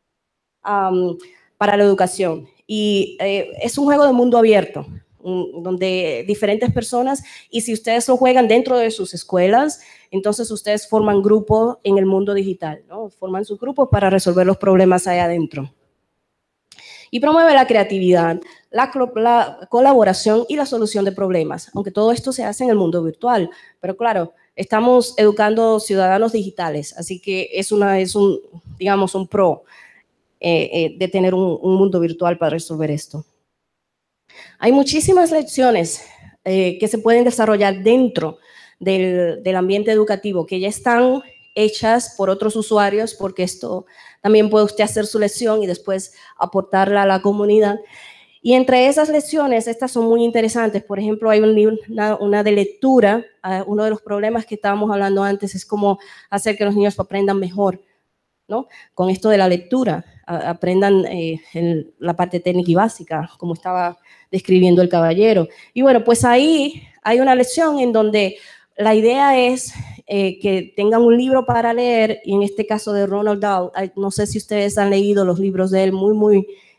para la educación. Y es un juego de mundo abierto, donde diferentes personas, y si ustedes lo juegan dentro de sus escuelas, entonces ustedes forman grupos en el mundo digital, ¿no? Forman sus grupos para resolver los problemas allá adentro. Y promueve la creatividad, la colaboración y la solución de problemas, aunque todo esto se hace en el mundo virtual. Pero claro, estamos educando ciudadanos digitales, así que es un pro de tener un mundo virtual para resolver esto. Hay muchísimas lecciones que se pueden desarrollar dentro del ambiente educativo, que ya están hechas por otros usuarios, porque esto también puede usted hacer su lección y después aportarla a la comunidad. Y entre esas lecciones, estas son muy interesantes. Por ejemplo, hay una de lectura. Uno de los problemas que estábamos hablando antes es cómo hacer que los niños aprendan mejor, ¿no? Con esto de la lectura, aprendan en la parte técnica y básica, como estaba describiendo el caballero. Y bueno, pues ahí hay una lección en donde la idea es que tengan un libro para leer, y en este caso de Ronald Dahl, no sé si ustedes han leído los libros de él, muy, muy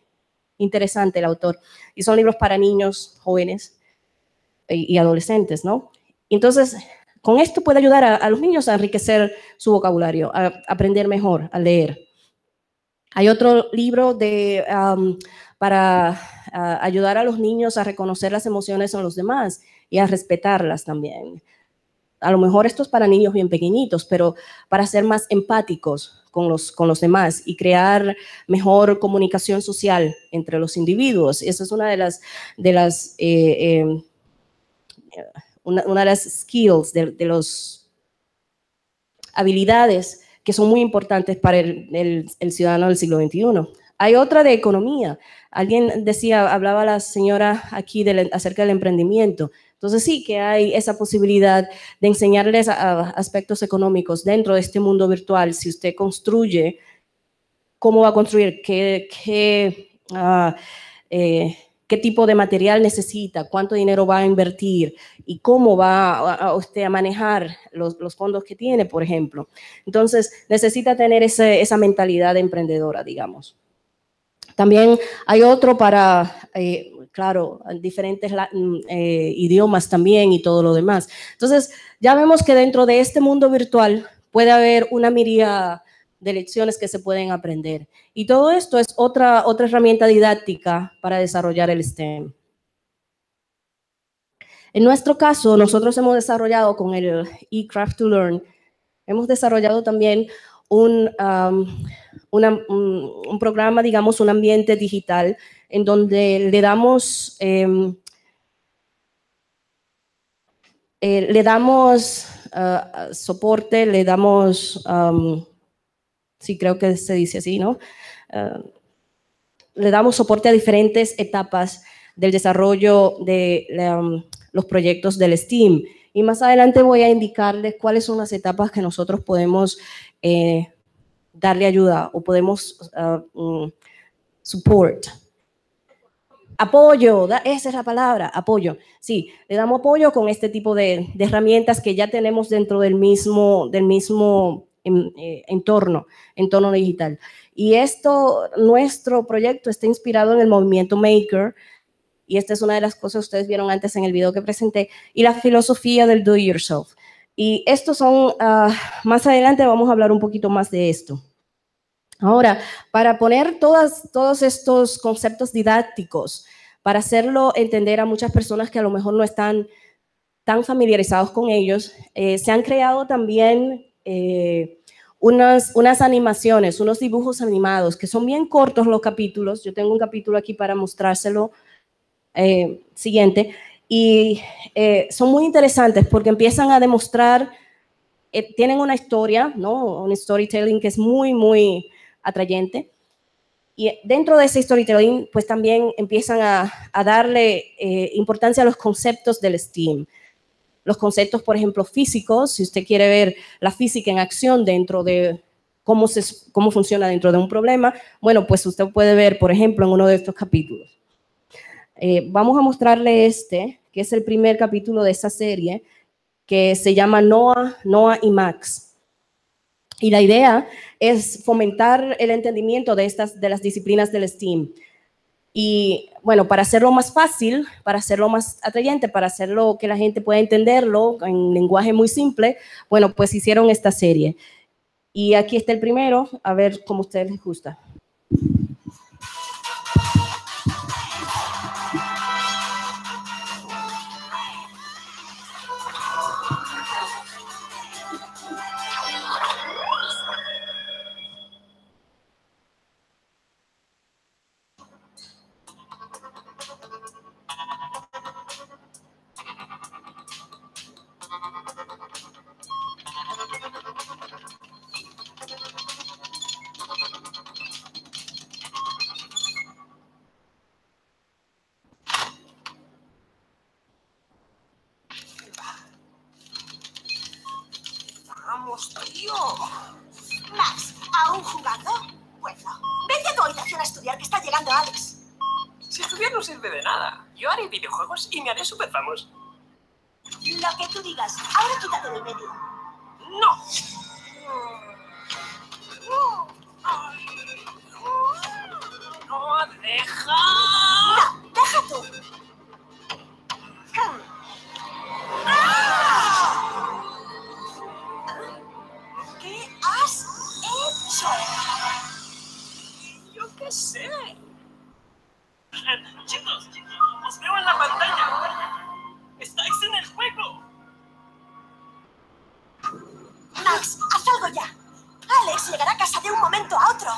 interesante el autor. Y son libros para niños, jóvenes y adolescentes, ¿no? Entonces, con esto puede ayudar a los niños a enriquecer su vocabulario, a aprender mejor, a leer. Hay otro libro para ayudar a los niños a reconocer las emociones en los demás y a respetarlas también. A lo mejor esto es para niños bien pequeñitos, pero para ser más empáticos con los demás y crear mejor comunicación social entre los individuos. Esa es una de las skills, de las habilidades que son muy importantes para el ciudadano del siglo XXI. Hay otra de economía. Alguien decía, hablaba la señora aquí acerca del emprendimiento. Entonces sí que hay esa posibilidad de enseñarles aspectos económicos dentro de este mundo virtual. Si usted construye, ¿cómo va a construir? ¿Qué tipo de material necesita? ¿Cuánto dinero va a invertir? ¿Y cómo va usted a manejar los fondos que tiene, por ejemplo? Entonces necesita tener esa mentalidad emprendedora, digamos. También hay otro para, claro, diferentes idiomas también y todo lo demás. Entonces, ya vemos que dentro de este mundo virtual puede haber una miríada de lecciones que se pueden aprender. Y todo esto es otra herramienta didáctica para desarrollar el STEM. En nuestro caso, nosotros hemos desarrollado con el eCraft to Learn, hemos desarrollado también un programa, digamos, un ambiente digital en donde le damos soporte, le damos, sí creo que se dice así, ¿no? Le damos soporte a diferentes etapas del desarrollo de los proyectos del STEAM. Y más adelante voy a indicarles cuáles son las etapas que nosotros podemos darle ayuda o podemos support. Apoyo, esa es la palabra, apoyo. Sí, le damos apoyo con este tipo de herramientas que ya tenemos dentro del mismo entorno digital. Y nuestro proyecto está inspirado en el movimiento Maker, y esta es una de las cosas que ustedes vieron antes en el video que presenté, y la filosofía del do it yourself. Y estos son, más adelante vamos a hablar un poquito más de esto. Ahora, para poner todos estos conceptos didácticos, para hacerlo entender a muchas personas que a lo mejor no están tan familiarizados con ellos, se han creado también unas animaciones, unos dibujos animados, que son bien cortos los capítulos. Yo tengo un capítulo aquí para mostrárselo siguiente, y son muy interesantes porque empiezan a demostrar, tienen una historia, ¿no? Un storytelling que es muy, muy atrayente, y dentro de ese storytelling pues también empiezan a darle importancia a los conceptos del STEAM. Los conceptos, por ejemplo, físicos, si usted quiere ver la física en acción dentro de cómo funciona dentro de un problema, bueno, pues usted puede ver, por ejemplo, en uno de estos capítulos. Vamos a mostrarle que es el primer capítulo de esta serie, que se llama Noah y Max. Y la idea es fomentar el entendimiento de las disciplinas del STEAM. Y bueno, para hacerlo más fácil, para hacerlo más atrayente, para hacerlo que la gente pueda entenderlo en lenguaje muy simple, bueno, pues hicieron esta serie. Y aquí está el primero, a ver cómo a ustedes les gusta. Vamos, tío. Max, ¿aún jugando? Bueno, vete a tu habitación a estudiar, que está llegando Alex. Si estudiar no sirve de nada. Yo haré videojuegos y me haré súper famoso. Lo que tú digas. Ahora quítate del medio. ¡No! ¡No, deja! eso? Yo qué sé. Chicos, os veo en la pantalla. Estáis en el juego. Max, haz algo ya. Alex llegará a casa de un momento a otro.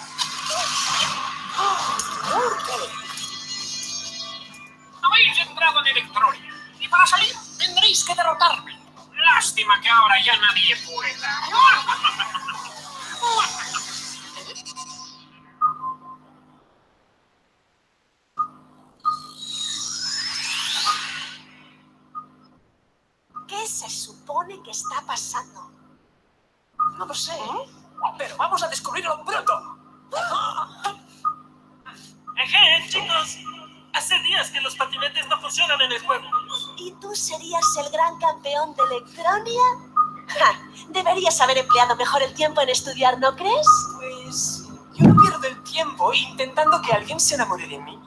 Habéis entrado en Electronia y para salir tendréis que derrotarme. Lástima que ahora ya nadie pueda. ¿Qué se supone que está pasando? No lo sé, pero vamos a descubrirlo pronto. Chicos, hace días que los patinetes no funcionan en el juego. ¿Y tú serías el gran campeón de Electronia? Ja, deberías haber empleado mejor el tiempo en estudiar, ¿no crees? Pues yo no pierdo el tiempo intentando que alguien se enamore de mí.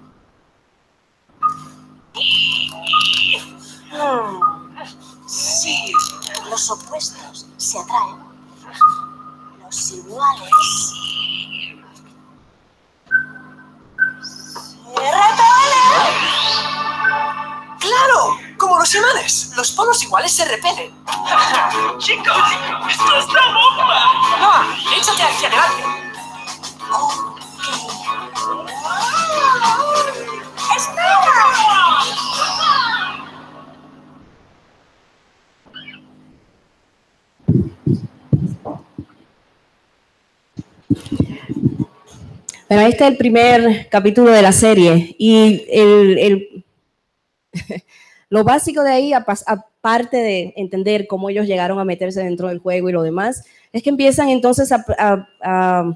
Sí, los opuestos se atraen. Los iguales se repelen. ¡Claro! Como los imanes. Los polos iguales se repelen. ¡Chicos! ¡Esto es la bomba! ¡No! ¡Échate hacia adelante! Bueno, este es el primer capítulo de la serie y lo básico de ahí, aparte de entender cómo ellos llegaron a meterse dentro del juego y lo demás, es que empiezan entonces a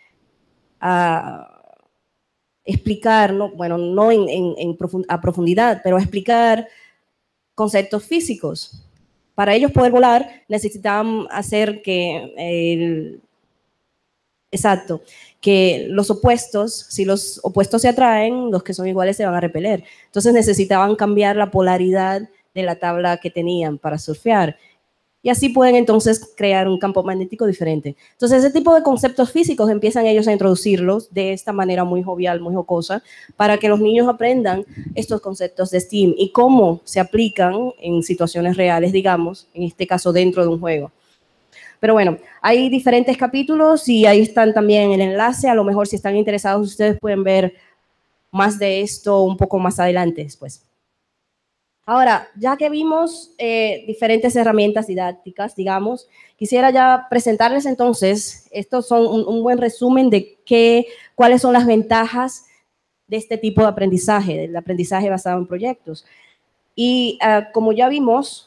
explicar, ¿no? Bueno, no a profundidad, pero a explicar conceptos físicos. Para ellos poder volar necesitaban hacer que que los opuestos, si los opuestos se atraen, los que son iguales se van a repeler. Entonces necesitaban cambiar la polaridad de la tabla que tenían para surfear. Y así pueden entonces crear un campo magnético diferente. Entonces ese tipo de conceptos físicos empiezan ellos a introducirlos de esta manera muy jovial, muy jocosa, para que los niños aprendan estos conceptos de STEAM y cómo se aplican en situaciones reales, digamos, en este caso dentro de un juego. Pero bueno, hay diferentes capítulos y ahí están también el enlace. A lo mejor si están interesados ustedes pueden ver más de esto un poco más adelante después. Ahora, ya que vimos diferentes herramientas didácticas, digamos, quisiera ya presentarles entonces, estos son un buen resumen de cuáles son las ventajas de este tipo de aprendizaje, del aprendizaje basado en proyectos. Y como ya vimos,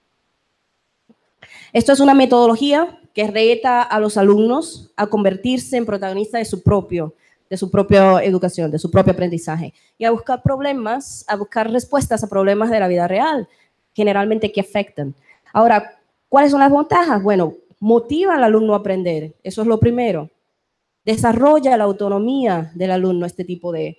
esto es una metodología que reta a los alumnos a convertirse en protagonistas de su propia educación, de su propio aprendizaje y a buscar problemas, a buscar respuestas a problemas de la vida real, generalmente que afectan. Ahora, ¿cuáles son las ventajas? Bueno, motiva al alumno a aprender, eso es lo primero. Desarrolla la autonomía del alumno este tipo de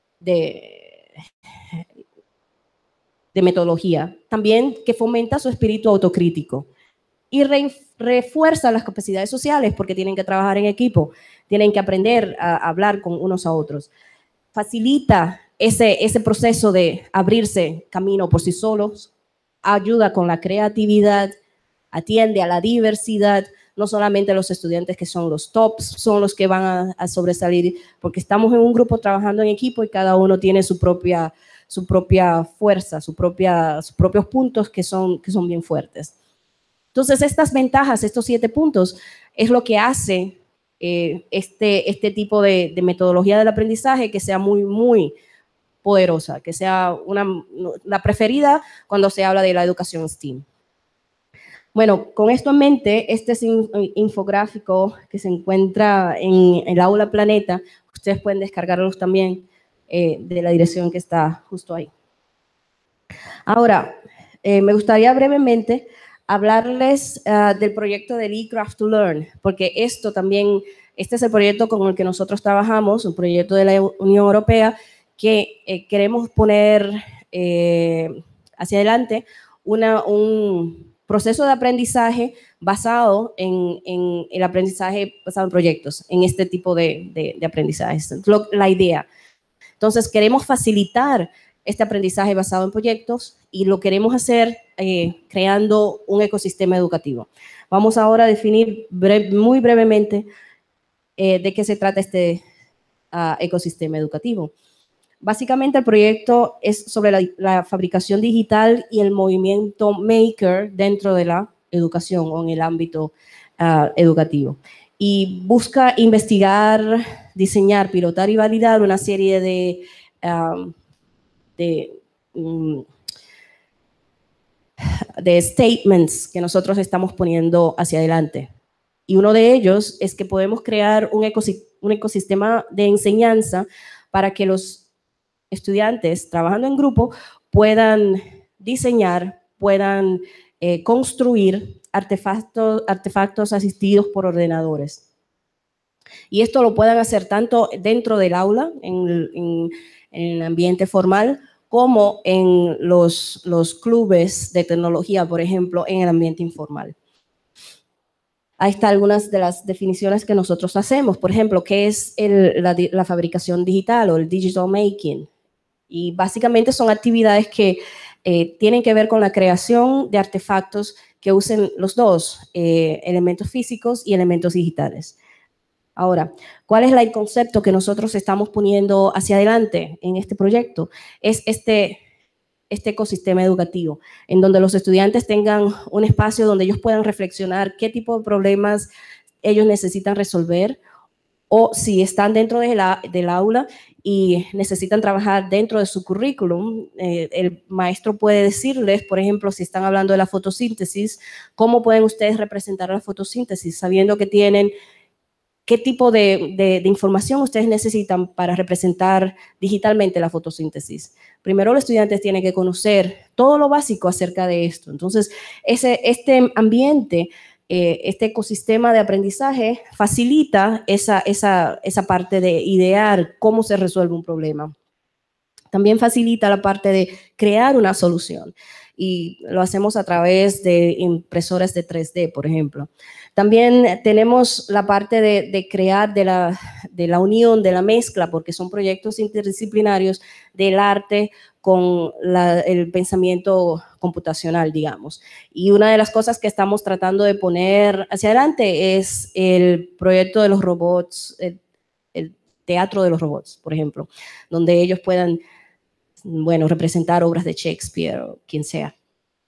metodología. También que fomenta su espíritu autocrítico. Y refuerza las capacidades sociales porque tienen que trabajar en equipo, tienen que aprender a hablar con unos a otros. Facilita ese proceso de abrirse camino por sí solos, ayuda con la creatividad, atiende a la diversidad, no solamente los estudiantes que son los tops, son los que van a sobresalir, porque estamos en un grupo trabajando en equipo y cada uno tiene su propia fuerza, sus propios puntos que son bien fuertes. Entonces, estas ventajas, estos 7 puntos, es lo que hace este tipo de metodología del aprendizaje que sea muy, muy poderosa, que sea la preferida cuando se habla de la educación STEAM. Bueno, con esto en mente, este es un infográfico que se encuentra en el Aula Planeta. Ustedes pueden descargarlos también de la dirección que está justo ahí. Ahora, me gustaría brevemente hablarles del proyecto del eCraft to Learn, porque este es el proyecto con el que nosotros trabajamos, un proyecto de la Unión Europea que queremos poner hacia adelante un proceso de aprendizaje basado en el aprendizaje basado en proyectos, en este tipo de aprendizajes. La idea. Entonces, queremos facilitar este aprendizaje basado en proyectos y lo queremos hacer creando un ecosistema educativo. Vamos ahora a definir muy brevemente de qué se trata este ecosistema educativo. Básicamente, el proyecto es sobre la fabricación digital y el movimiento maker dentro de la educación o en el ámbito educativo. Y busca investigar, diseñar, pilotar y validar una serie de statements que nosotros estamos poniendo hacia adelante. Y uno de ellos es que podemos crear un ecosistema de enseñanza para que los estudiantes trabajando en grupo puedan diseñar, puedan construir artefactos asistidos por ordenadores. Y esto lo puedan hacer tanto dentro del aula, en el ambiente formal, como en los clubes de tecnología, por ejemplo, en el ambiente informal. Ahí están algunas de las definiciones que nosotros hacemos. Por ejemplo, ¿qué es la fabricación digital o el digital making? Y básicamente son actividades que tienen que ver con la creación de artefactos que usen los dos, elementos físicos y elementos digitales. Ahora, ¿cuál es el concepto que nosotros estamos poniendo hacia adelante en este proyecto? Es este ecosistema educativo, en donde los estudiantes tengan un espacio donde ellos puedan reflexionar qué tipo de problemas ellos necesitan resolver, o si están dentro del aula y necesitan trabajar dentro de su currículum, el maestro puede decirles, por ejemplo, si están hablando de la fotosíntesis, ¿cómo pueden ustedes representar la fotosíntesis? Sabiendo que tienen qué tipo de información ustedes necesitan para representar digitalmente la fotosíntesis. Primero los estudiantes tienen que conocer todo lo básico acerca de esto. Entonces, este ambiente, este ecosistema de aprendizaje facilita esa parte de idear cómo se resuelve un problema. También facilita la parte de crear una solución y lo hacemos a través de impresoras de 3D, por ejemplo. También tenemos la parte de crear de la unión, de la mezcla, porque son proyectos interdisciplinarios del arte con el pensamiento computacional, digamos. Y una de las cosas que estamos tratando de poner hacia adelante es el proyecto de los robots, el teatro de los robots, por ejemplo, donde ellos puedan, bueno, representar obras de Shakespeare o quien sea,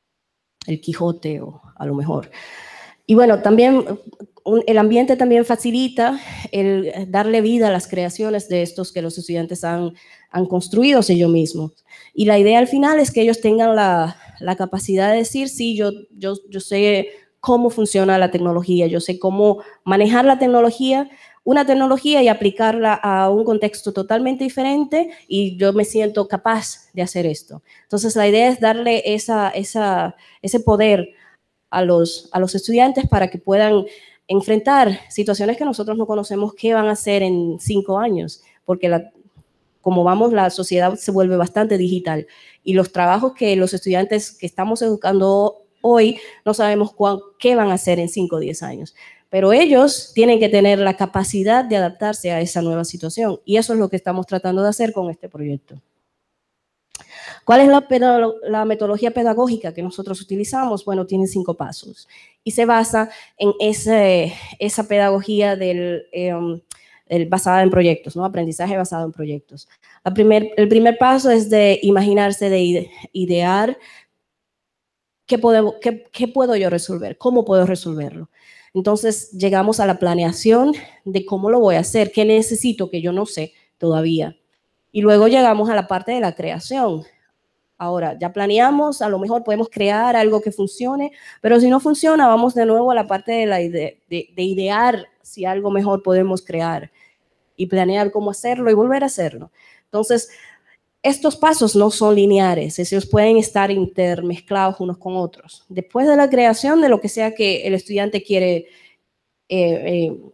el Quijote o a lo mejor. Y bueno, también el ambiente también facilita el darle vida a las creaciones de estos que los estudiantes han construido ellos mismos. Y la idea al final es que ellos tengan la capacidad de decir, sí, yo sé cómo funciona la tecnología, yo sé cómo manejar la tecnología, una tecnología y aplicarla a un contexto totalmente diferente y yo me siento capaz de hacer esto. Entonces la idea es darle ese poder a los estudiantes para que puedan enfrentar situaciones que nosotros no conocemos qué van a hacer en 5 años, porque como vamos, la sociedad se vuelve bastante digital y los trabajos que los estudiantes que estamos educando hoy no sabemos qué van a hacer en 5 o 10 años. Pero ellos tienen que tener la capacidad de adaptarse a esa nueva situación y eso es lo que estamos tratando de hacer con este proyecto. ¿Cuál es la metodología pedagógica que nosotros utilizamos? Bueno, tiene 5 pasos y se basa en esa pedagogía basada en proyectos, ¿no? Aprendizaje basado en proyectos. El primer paso es de imaginarse, de idear qué puedo yo resolver, cómo puedo resolverlo. Entonces llegamos a la planeación de cómo lo voy a hacer, qué necesito que yo no sé todavía. Y luego llegamos a la parte de la creación. Ahora, ya planeamos, a lo mejor podemos crear algo que funcione, pero si no funciona, vamos de nuevo a la parte de idear si algo mejor podemos crear y planear cómo hacerlo y volver a hacerlo. Entonces, estos pasos no son lineares, ellos pueden estar intermezclados unos con otros. Después de la creación de lo que sea que el estudiante quiere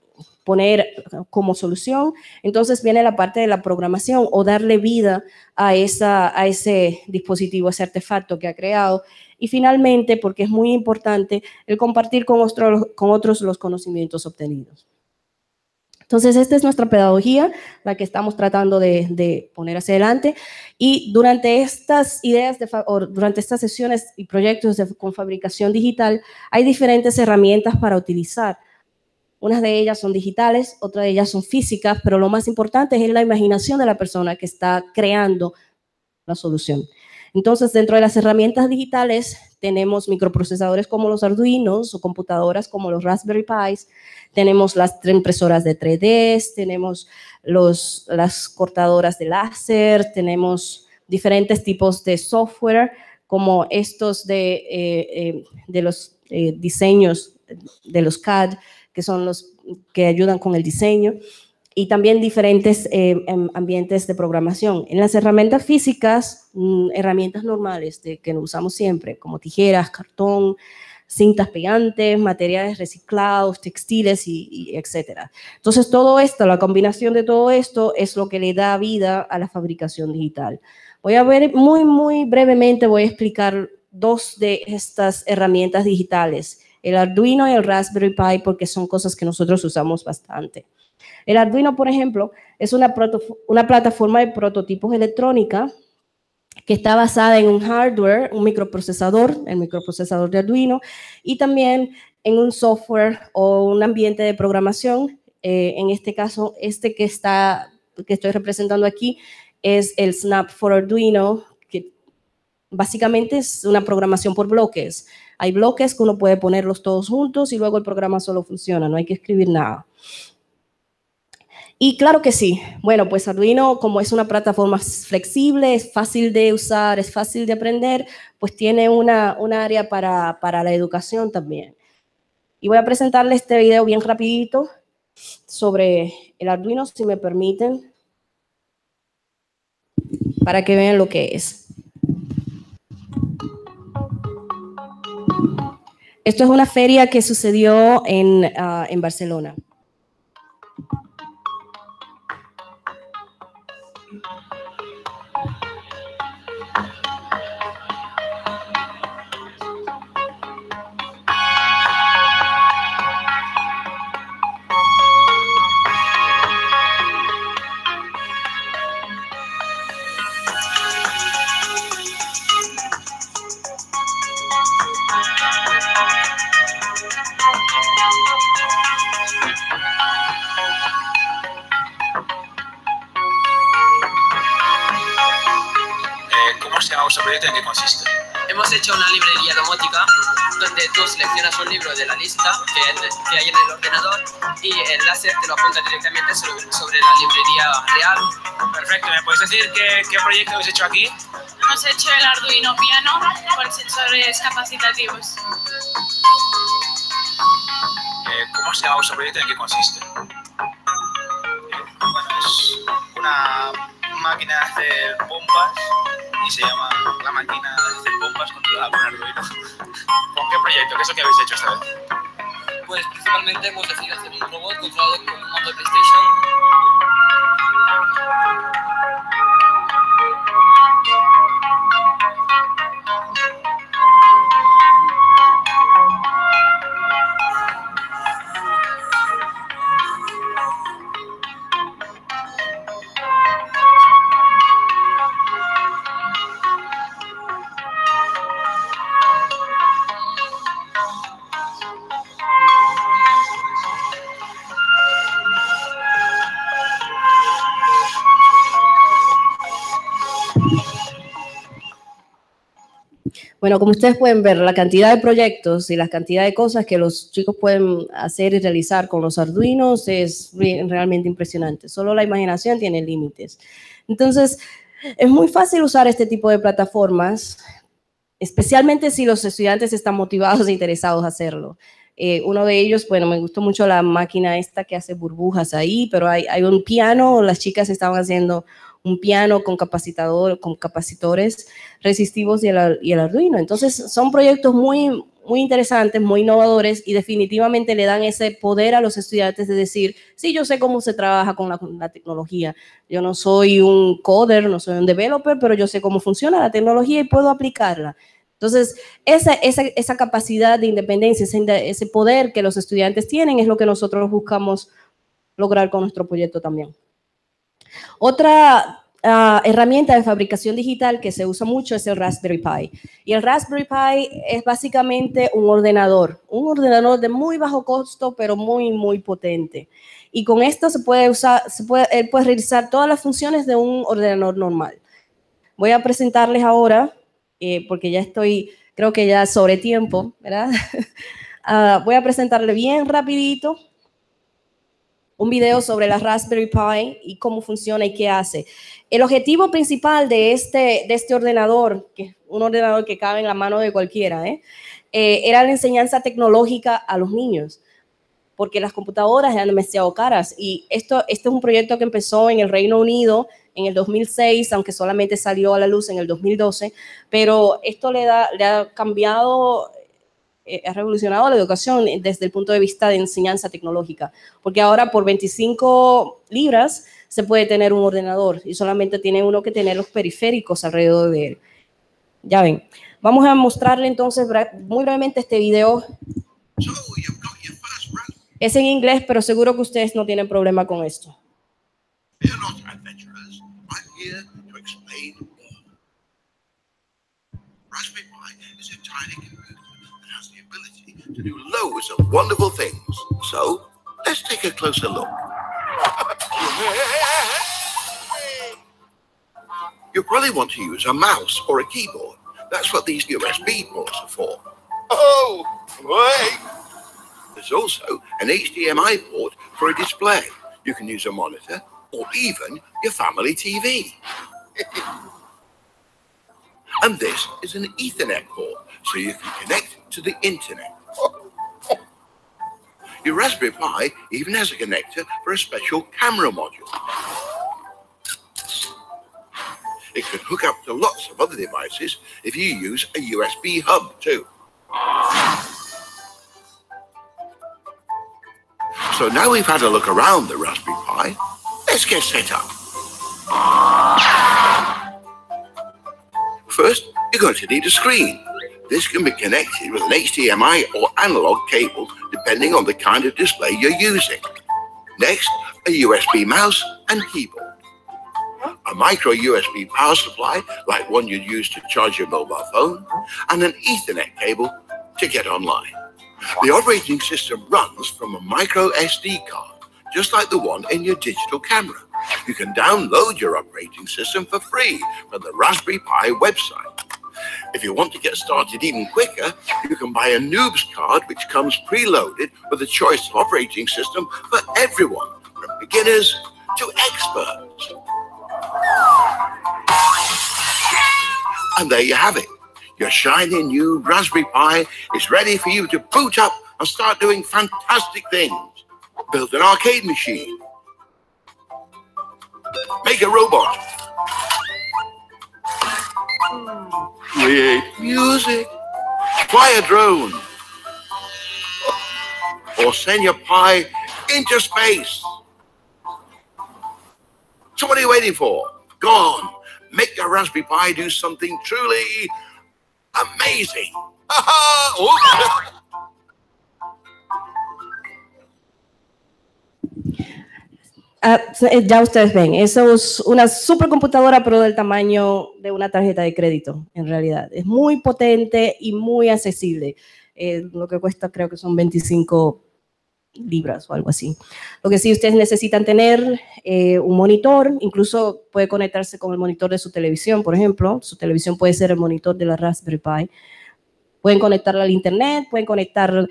poner como solución. Entonces viene la parte de la programación o darle vida a ese dispositivo, ese artefacto que ha creado. Y finalmente, porque es muy importante, el compartir con otros los conocimientos obtenidos. Entonces, esta es nuestra pedagogía, la que estamos tratando de poner hacia adelante. Y durante estas durante estas sesiones y proyectos con fabricación digital, hay diferentes herramientas para utilizar. Unas de ellas son digitales, otras de ellas son físicas, pero lo más importante es la imaginación de la persona que está creando la solución. Entonces, dentro de las herramientas digitales tenemos microprocesadores como los Arduinos o computadoras como los Raspberry Pis, tenemos las impresoras de 3D, tenemos las cortadoras de láser, tenemos diferentes tipos de software como estos de los diseños de los CAD, que son los que ayudan con el diseño, y también diferentes ambientes de programación. En las herramientas físicas, herramientas normales que usamos siempre, como tijeras, cartón, cintas pegantes, materiales reciclados, textiles y etcétera. Entonces, todo esto, la combinación de todo esto es lo que le da vida a la fabricación digital. Voy a ver muy brevemente, voy a explicar dos de estas herramientas digitales, el Arduino y el Raspberry Pi, porque son cosas que nosotros usamos bastante. El Arduino, por ejemplo, es una plataforma de prototipos electrónica que está basada en un hardware, un microprocesador, el microprocesador de Arduino, y también en un software o un ambiente de programación. En este caso, que estoy representando aquí es el Snap for Arduino, que básicamente es una programación por bloques. Hay bloques que uno puede ponerlos todos juntos y luego el programa solo funciona, no hay que escribir nada. Y claro que sí, bueno, pues Arduino, como es una plataforma flexible, es fácil de usar, es fácil de aprender, pues tiene una área para la educación también. Y voy a presentarles este video bien rapidito sobre el Arduino, si me permiten, para que vean lo que es. Esto es una feria que sucedió en Barcelona. ¿Proyecto en qué consiste? Hemos hecho una librería domótica donde tú seleccionas un libro de la lista que hay en el ordenador y el láser te lo apunta directamente sobre la librería real. Perfecto, ¿me puedes decir qué proyecto habéis hecho aquí? Hemos hecho el Arduino Piano con sensores capacitativos. ¿Cómo se llama vuestro proyecto y en qué consiste? Bueno, es una máquina de hacer bombas y se llama la máquina de hacer bombas controlada por Arduino. ¿Con qué proyecto? ¿Qué es lo que habéis hecho esta vez? Pues principalmente hemos decidido hacer un robot controlado con un mando de PlayStation. Bueno, como ustedes pueden ver, la cantidad de proyectos y la cantidad de cosas que los chicos pueden hacer y realizar con los Arduinos es realmente impresionante. Solo la imaginación tiene límites. Entonces, es muy fácil usar este tipo de plataformas, especialmente si los estudiantes están motivados e interesados a hacerlo. Uno de ellos, bueno, me gustó mucho la máquina esta que hace burbujas ahí, pero hay un piano, las chicas estaban haciendo un piano con capacitores resistivos y el Arduino. Entonces, son proyectos muy muy interesantes, muy innovadores y definitivamente le dan ese poder a los estudiantes de decir, sí, yo sé cómo se trabaja con la tecnología. Yo no soy un coder, no soy un developer, pero yo sé cómo funciona la tecnología y puedo aplicarla. Entonces, esa capacidad de independencia, ese poder que los estudiantes tienen es lo que nosotros buscamos lograr con nuestro proyecto también. Otra herramienta de fabricación digital que se usa mucho es el Raspberry Pi. Y el Raspberry Pi es básicamente un ordenador de muy bajo costo, pero muy, muy potente. Y con esto él puede realizar todas las funciones de un ordenador normal. Voy a presentarles ahora, porque ya creo que ya sobre tiempo, ¿verdad? Voy a presentarle bien rapidito un video sobre la Raspberry Pi y cómo funciona y qué hace. El objetivo principal de este ordenador, que es un ordenador que cabe en la mano de cualquiera, era la enseñanza tecnológica a los niños, porque las computadoras eran demasiado caras. Y este es un proyecto que empezó en el Reino Unido en el 2006, aunque solamente salió a la luz en el 2012, pero esto le ha cambiado, ha revolucionado la educación desde el punto de vista de enseñanza tecnológica, porque ahora por 25 libras se puede tener un ordenador y solamente tiene uno que tener los periféricos alrededor de él. Ya ven, vamos a mostrarle entonces muy brevemente este video. Es en inglés, pero seguro que ustedes no tienen problema con esto. Raspberry Pi is a tiny computer that has the ability to do loads of wonderful things. So, let's take a closer look. You probably want to use a mouse or a keyboard. That's what these USB ports are for. Oh, wait! There's also an HDMI port for a display. You can use a monitor or even your family TV. And this is an Ethernet port, so you can connect to the internet. Your Raspberry Pi even has a connector for a special camera module. It can hook up to lots of other devices if you use a USB hub too. So now we've had a look around the Raspberry Pi, let's get set up. First, you're going to need a screen. This can be connected with an HDMI or analog cable, depending on the kind of display you're using. Next, a USB mouse and keyboard. A micro USB power supply, like one you'd use to charge your mobile phone, and an Ethernet cable to get online. The operating system runs from a micro SD card, just like the one in your digital camera. You can download your operating system for free from the Raspberry Pi website. If you want to get started even quicker, you can buy a noob's card which comes preloaded with a choice of operating system for everyone, from beginners to experts. And there you have it. Your shiny new Raspberry Pi is ready for you to boot up and start doing fantastic things. Build an arcade machine. Make a robot. Create music. Fly a drone. Or send your Pi into space. So what are you waiting for? Go on. Make your Raspberry Pi do something truly amazing. Ya ustedes ven, eso es una supercomputadora, pero del tamaño de una tarjeta de crédito, en realidad. Es muy potente y muy accesible. Lo que cuesta creo que son 25 libras o algo así. Lo que sí ustedes necesitan tener un monitor, incluso puede conectarse con el monitor de su televisión, por ejemplo. Su televisión puede ser el monitor de la Raspberry Pi. Pueden conectarla al internet, pueden conectar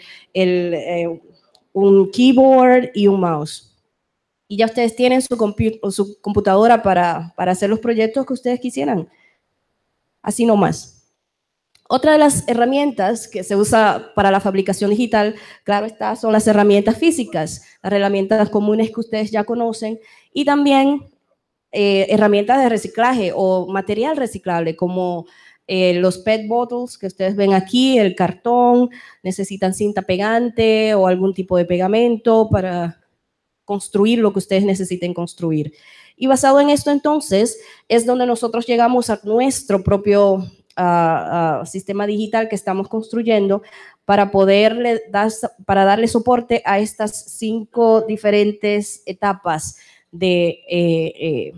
un keyboard y un mouse. Y ya ustedes tienen su computadora para hacer los proyectos que ustedes quisieran. Así nomás. Otra de las herramientas que se usa para la fabricación digital, claro está, son las herramientas físicas, las herramientas comunes que ustedes ya conocen, y también herramientas de reciclaje o material reciclable, como los PET bottles que ustedes ven aquí, el cartón, necesitan cinta pegante o algún tipo de pegamento para construir lo que ustedes necesiten construir. Y basado en esto, entonces, es donde nosotros llegamos a nuestro propio sistema digital que estamos construyendo para para darle soporte a estas 5 diferentes etapas de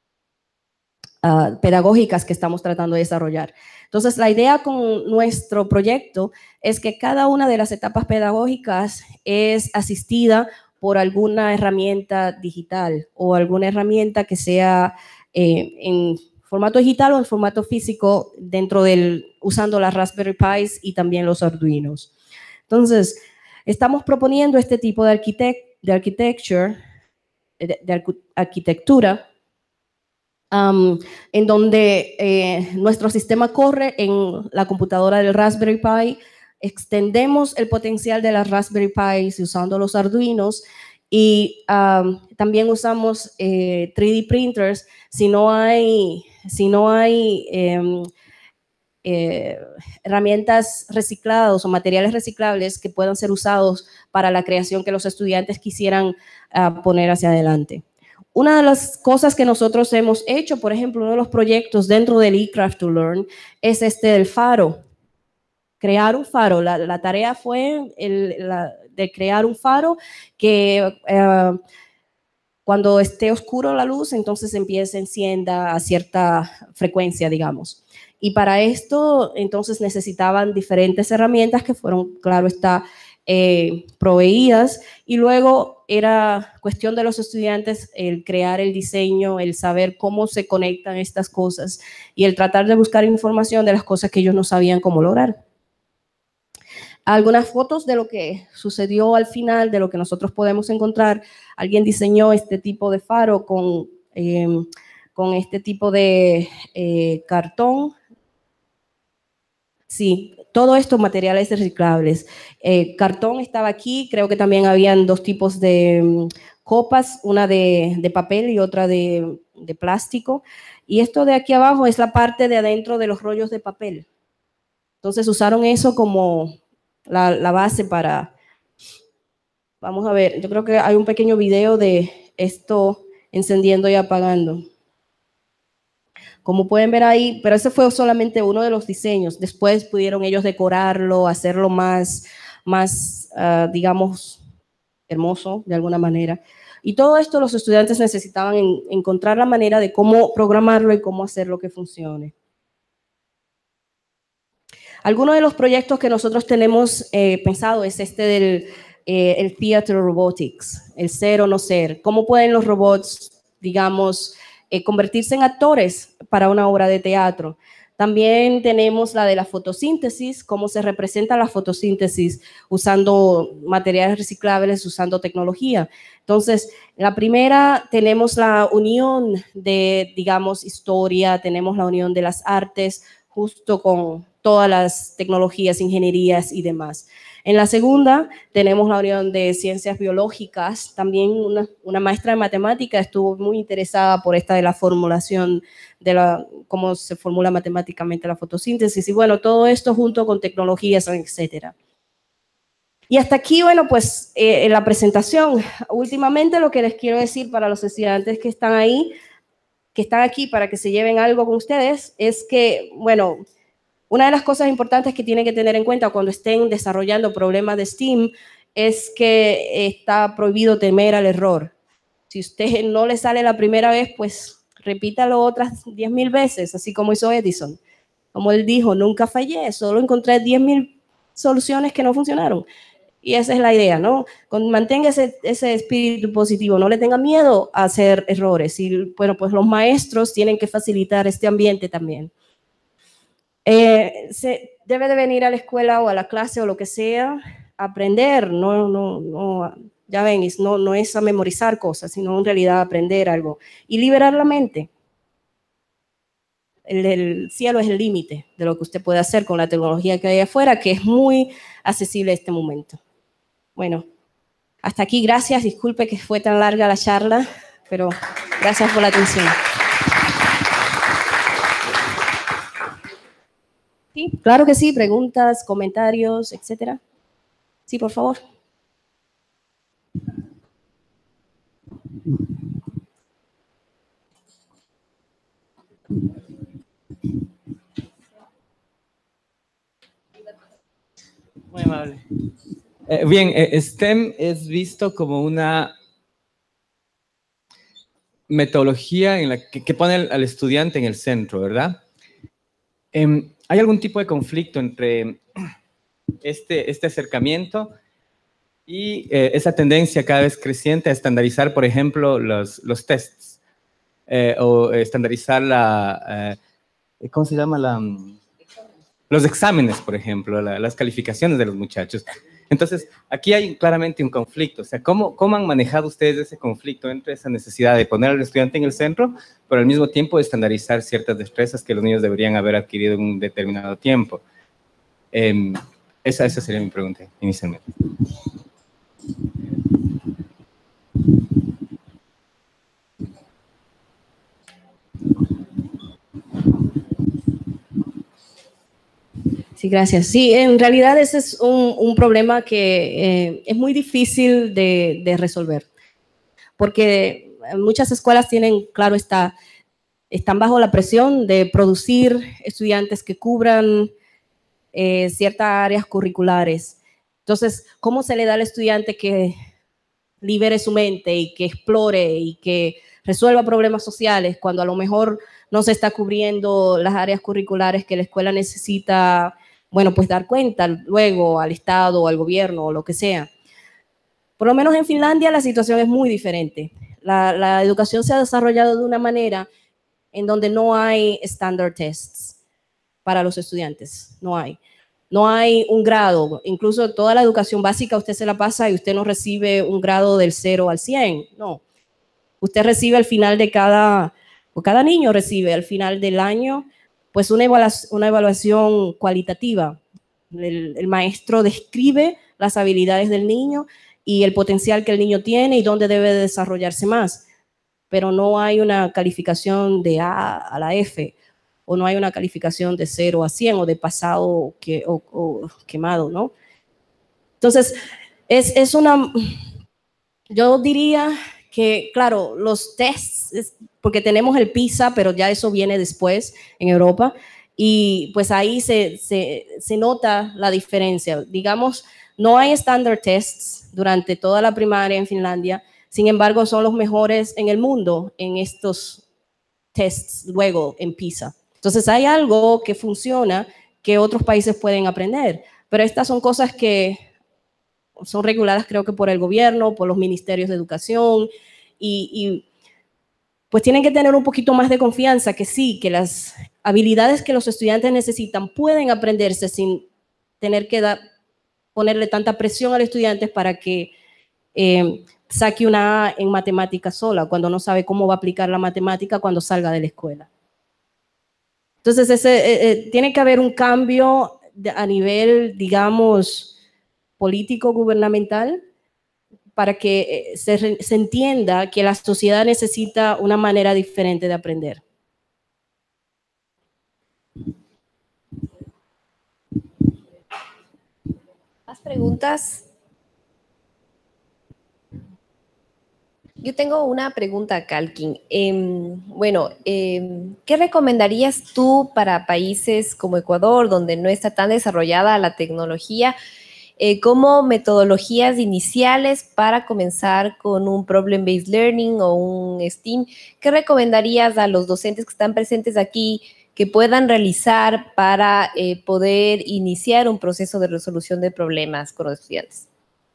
pedagógicas que estamos tratando de desarrollar. Entonces, la idea con nuestro proyecto es que cada una de las etapas pedagógicas es asistida por alguna herramienta digital o alguna herramienta que sea en formato digital o en formato físico usando las Raspberry Pis y también los Arduinos. Entonces, estamos proponiendo este tipo de arquitectura en donde nuestro sistema corre en la computadora del Raspberry Pi, extendemos el potencial de las Raspberry Pis usando los Arduinos y también usamos 3D printers si no hay herramientas recicladas o materiales reciclables que puedan ser usados para la creación que los estudiantes quisieran poner hacia adelante. Una de las cosas que nosotros hemos hecho, por ejemplo, uno de los proyectos dentro del eCraft2Learn es del faro. Crear un faro. La tarea fue de crear un faro que cuando esté oscuro la luz, entonces encienda a cierta frecuencia, digamos. Y para esto, entonces necesitaban diferentes herramientas que fueron, claro está, proveídas, y luego era cuestión de los estudiantes el crear el diseño, el saber cómo se conectan estas cosas y el tratar de buscar información de las cosas que ellos no sabían cómo lograr. Algunas fotos de lo que sucedió al final, de lo que nosotros podemos encontrar. Alguien diseñó este tipo de faro con este tipo de cartón. Sí, todo esto materiales reciclables. Cartón estaba aquí, creo que también habían 2 tipos de copas, una de papel y otra de plástico. Y esto de aquí abajo es la parte de adentro de los rollos de papel. Entonces usaron eso como la base para... Vamos a ver, yo creo que hay un pequeño video de esto encendiendo y apagando. Como pueden ver ahí, pero ese fue solamente uno de los diseños. Después pudieron ellos decorarlo, hacerlo más digamos, hermoso de alguna manera. Y todo esto los estudiantes necesitaban encontrar la manera de cómo programarlo y cómo hacerlo que funcione. Algunos de los proyectos que nosotros tenemos pensado es del el Theater Robotics, el ser o no ser. ¿Cómo pueden los robots, digamos, convertirse en actores para una obra de teatro? También tenemos la de la fotosíntesis, cómo se representa la fotosíntesis usando materiales reciclables, usando tecnología. Entonces, la primera tenemos la unión de, digamos, historia, tenemos la unión de las artes, justo con todas las tecnologías, ingenierías y demás. En la segunda tenemos la unión de ciencias biológicas. También una maestra de matemáticas estuvo muy interesada por esta de la formulación de cómo se formula matemáticamente la fotosíntesis. Y bueno, todo esto junto con tecnologías, etcétera. Y hasta aquí, bueno, pues en la presentación. Últimamente lo que les quiero decir para los estudiantes que están ahí, que están aquí para que se lleven algo con ustedes, es que, bueno, una de las cosas importantes que tienen que tener en cuenta cuando estén desarrollando problemas de STEAM es que está prohibido temer al error. Si usted no le sale la primera vez, pues repítalo otras 10,000 veces, así como hizo Edison. Como él dijo, nunca fallé, solo encontré 10,000 soluciones que no funcionaron. Y esa es la idea, ¿no? Mantenga ese espíritu positivo, no le tenga miedo a hacer errores. Y bueno, pues los maestros tienen que facilitar este ambiente también. Se debe de venir a la escuela o a la clase o lo que sea, a aprender, no, ya ven, no es a memorizar cosas, sino en realidad aprender algo y liberar la mente. El cielo es el límite de lo que usted puede hacer con la tecnología que hay afuera, que es muy accesible en este momento. Bueno, hasta aquí, gracias, disculpe que fue tan larga la charla, pero gracias por la atención. Sí, claro que sí, preguntas, comentarios, etcétera. Sí, por favor. Muy amable. Bien, STEM es visto como una metodología en la que pone al estudiante en el centro, ¿verdad? ¿Hay algún tipo de conflicto entre este acercamiento y esa tendencia cada vez creciente a estandarizar, por ejemplo, los tests? O estandarizar ¿cómo se llama? Los exámenes, por ejemplo, las calificaciones de los muchachos. Entonces, aquí hay claramente un conflicto. O sea, ¿cómo han manejado ustedes ese conflicto entre esa necesidad de poner al estudiante en el centro, pero al mismo tiempo estandarizar ciertas destrezas que los niños deberían haber adquirido en un determinado tiempo? Esa sería mi pregunta inicialmente. Sí, gracias. Sí, en realidad ese es un problema que es muy difícil de resolver, porque muchas escuelas tienen, claro está, están bajo la presión de producir estudiantes que cubran ciertas áreas curriculares. Entonces, ¿cómo se le da al estudiante que libere su mente y que explore y que resuelva problemas sociales cuando a lo mejor no se está cubriendo las áreas curriculares que la escuela necesita, bueno, pues dar cuenta luego al Estado o al gobierno o lo que sea? Por lo menos en Finlandia la situación es muy diferente. La educación se ha desarrollado de una manera en donde no hay standard tests para los estudiantes, no hay. No hay un grado, incluso toda la educación básica usted se la pasa y usted no recibe un grado del 0 al 100, no. Usted recibe al final de cada niño recibe al final del año, pues una evaluación cualitativa. El maestro describe las habilidades del niño y el potencial que el niño tiene y dónde debe desarrollarse más, pero no hay una calificación de A a la F, o no hay una calificación de 0 a 100 o de pasado o quemado, ¿no? Entonces, yo diría que, claro, los tests, porque tenemos el PISA, pero ya eso viene después en Europa, y pues ahí se nota la diferencia. Digamos, no hay standard tests durante toda la primaria en Finlandia, sin embargo, son los mejores en el mundo en estos tests luego en PISA. Entonces hay algo que funciona que otros países pueden aprender, pero estas son cosas que son reguladas creo que por el gobierno, por los ministerios de educación y pues tienen que tener un poquito más de confianza que sí, que las habilidades que los estudiantes necesitan pueden aprenderse sin tener que ponerle tanta presión al estudiante para que saque una A en matemática sola, cuando no sabe cómo va a aplicar la matemática cuando salga de la escuela. Entonces, tiene que haber un cambio a nivel, digamos, político-gubernamental para que se entienda que la sociedad necesita una manera diferente de aprender. ¿Más preguntas? Yo tengo una pregunta, Calkin. ¿Qué recomendarías tú para países como Ecuador, donde no está tan desarrollada la tecnología, como metodologías iniciales para comenzar con un Problem-Based Learning o un STEAM? ¿Qué recomendarías a los docentes que están presentes aquí que puedan realizar para poder iniciar un proceso de resolución de problemas con los estudiantes?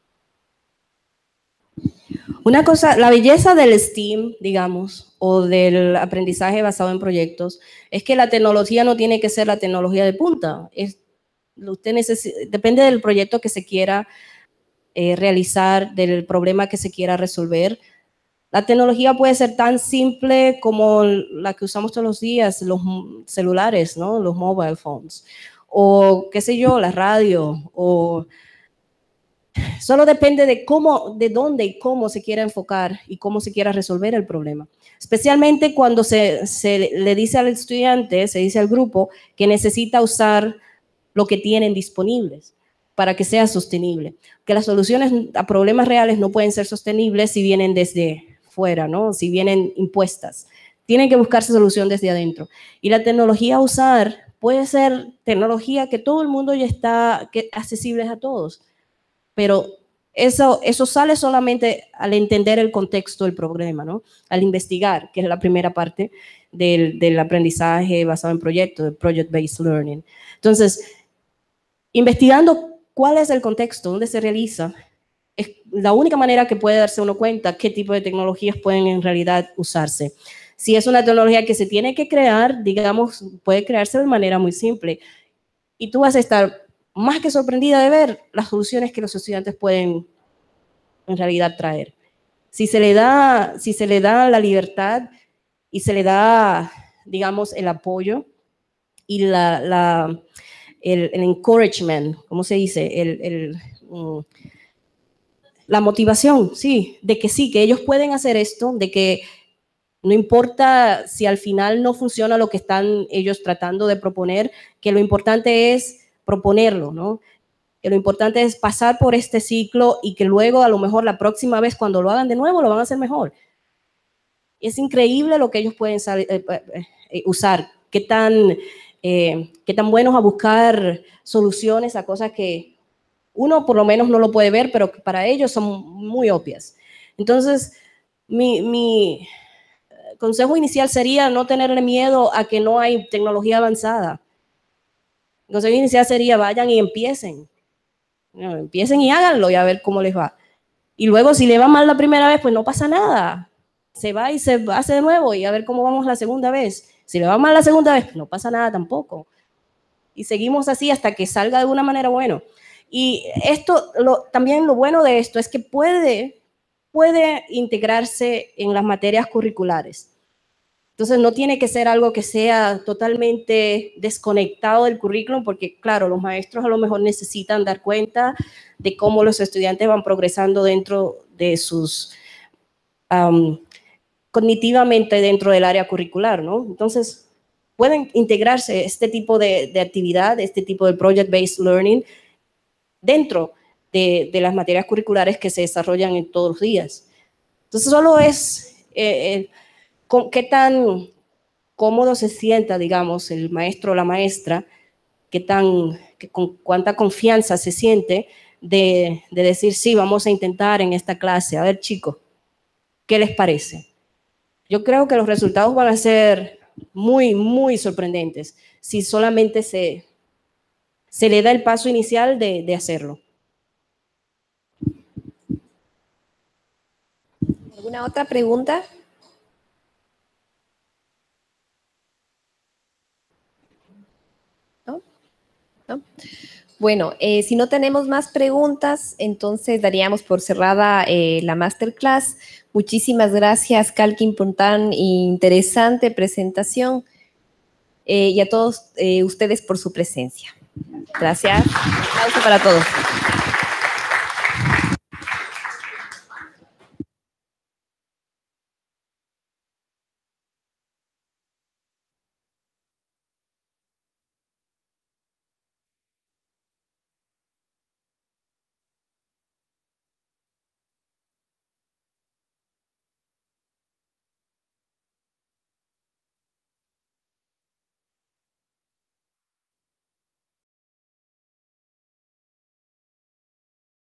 Una cosa, la belleza del STEAM, digamos, o del aprendizaje basado en proyectos, es que la tecnología no tiene que ser la tecnología de punta. Depende del proyecto que se quiera realizar, del problema que se quiera resolver. La tecnología puede ser tan simple como la que usamos todos los días, los celulares, ¿no? Los mobile phones, o qué sé yo, la radio, o solo depende de dónde y cómo se quiera enfocar y cómo se quiera resolver el problema. Especialmente cuando se le dice al estudiante, se dice al grupo que necesita usar lo que tienen disponibles para que sea sostenible. Que las soluciones a problemas reales no pueden ser sostenibles si vienen desde fuera, ¿no? Si vienen impuestas. Tienen que buscarse solución desde adentro. Y la tecnología a usar puede ser tecnología que todo el mundo ya está accesible a todos, pero eso sale solamente al entender el contexto del problema, ¿no? Al investigar, que es la primera parte del aprendizaje basado en proyectos, del Project-Based Learning. Entonces, investigando cuál es el contexto, dónde se realiza, es la única manera que puede darse uno cuenta qué tipo de tecnologías pueden en realidad usarse. Si es una tecnología que se tiene que crear, digamos, puede crearse de manera muy simple. Y tú vas a estar más que sorprendida de ver las soluciones que los estudiantes pueden en realidad traer. Si se le da la libertad y se le da, digamos, el apoyo y el encouragement, ¿cómo se dice? La motivación, sí, que ellos pueden hacer esto, de que no importa si al final no funciona lo que están ellos tratando de proponer, que lo importante es proponerlo, ¿no? Que lo importante es pasar por este ciclo y que luego a lo mejor la próxima vez cuando lo hagan de nuevo lo van a hacer mejor. Es increíble lo que ellos pueden usar, qué tan buenos a buscar soluciones a cosas que uno por lo menos no lo puede ver, pero que para ellos son muy obvias. Entonces, mi consejo inicial sería no tenerle miedo a que no hay tecnología avanzada. El consejo inicial sería vayan y empiecen. Empiecen y háganlo y a ver cómo les va. Y luego si le va mal la primera vez, pues no pasa nada. Se va y se hace de nuevo y a ver cómo vamos la segunda vez. Si le va mal la segunda vez, pues no pasa nada tampoco. Y seguimos así hasta que salga de una manera buena. Y esto, también lo bueno de esto es que puede integrarse en las materias curriculares. Entonces no tiene que ser algo que sea totalmente desconectado del currículum, porque claro, los maestros a lo mejor necesitan dar cuenta de cómo los estudiantes van progresando dentro de sus, cognitivamente dentro del área curricular, ¿no? Entonces pueden integrarse este tipo de actividad, este tipo de Project-Based Learning dentro de las materias curriculares que se desarrollan en todos los días. Entonces solo es qué tan cómodo se sienta, digamos, el maestro o la maestra, con cuánta confianza se siente de decir, sí, vamos a intentar en esta clase. A ver, chicos, ¿qué les parece? Yo creo que los resultados van a ser muy, muy sorprendentes si solamente se le da el paso inicial de hacerlo. ¿Alguna otra pregunta? ¿No? Bueno, si no tenemos más preguntas, entonces daríamos por cerrada la masterclass. Muchísimas gracias, Calkin, por tan interesante presentación y a todos ustedes por su presencia. Gracias. Un aplauso para todos.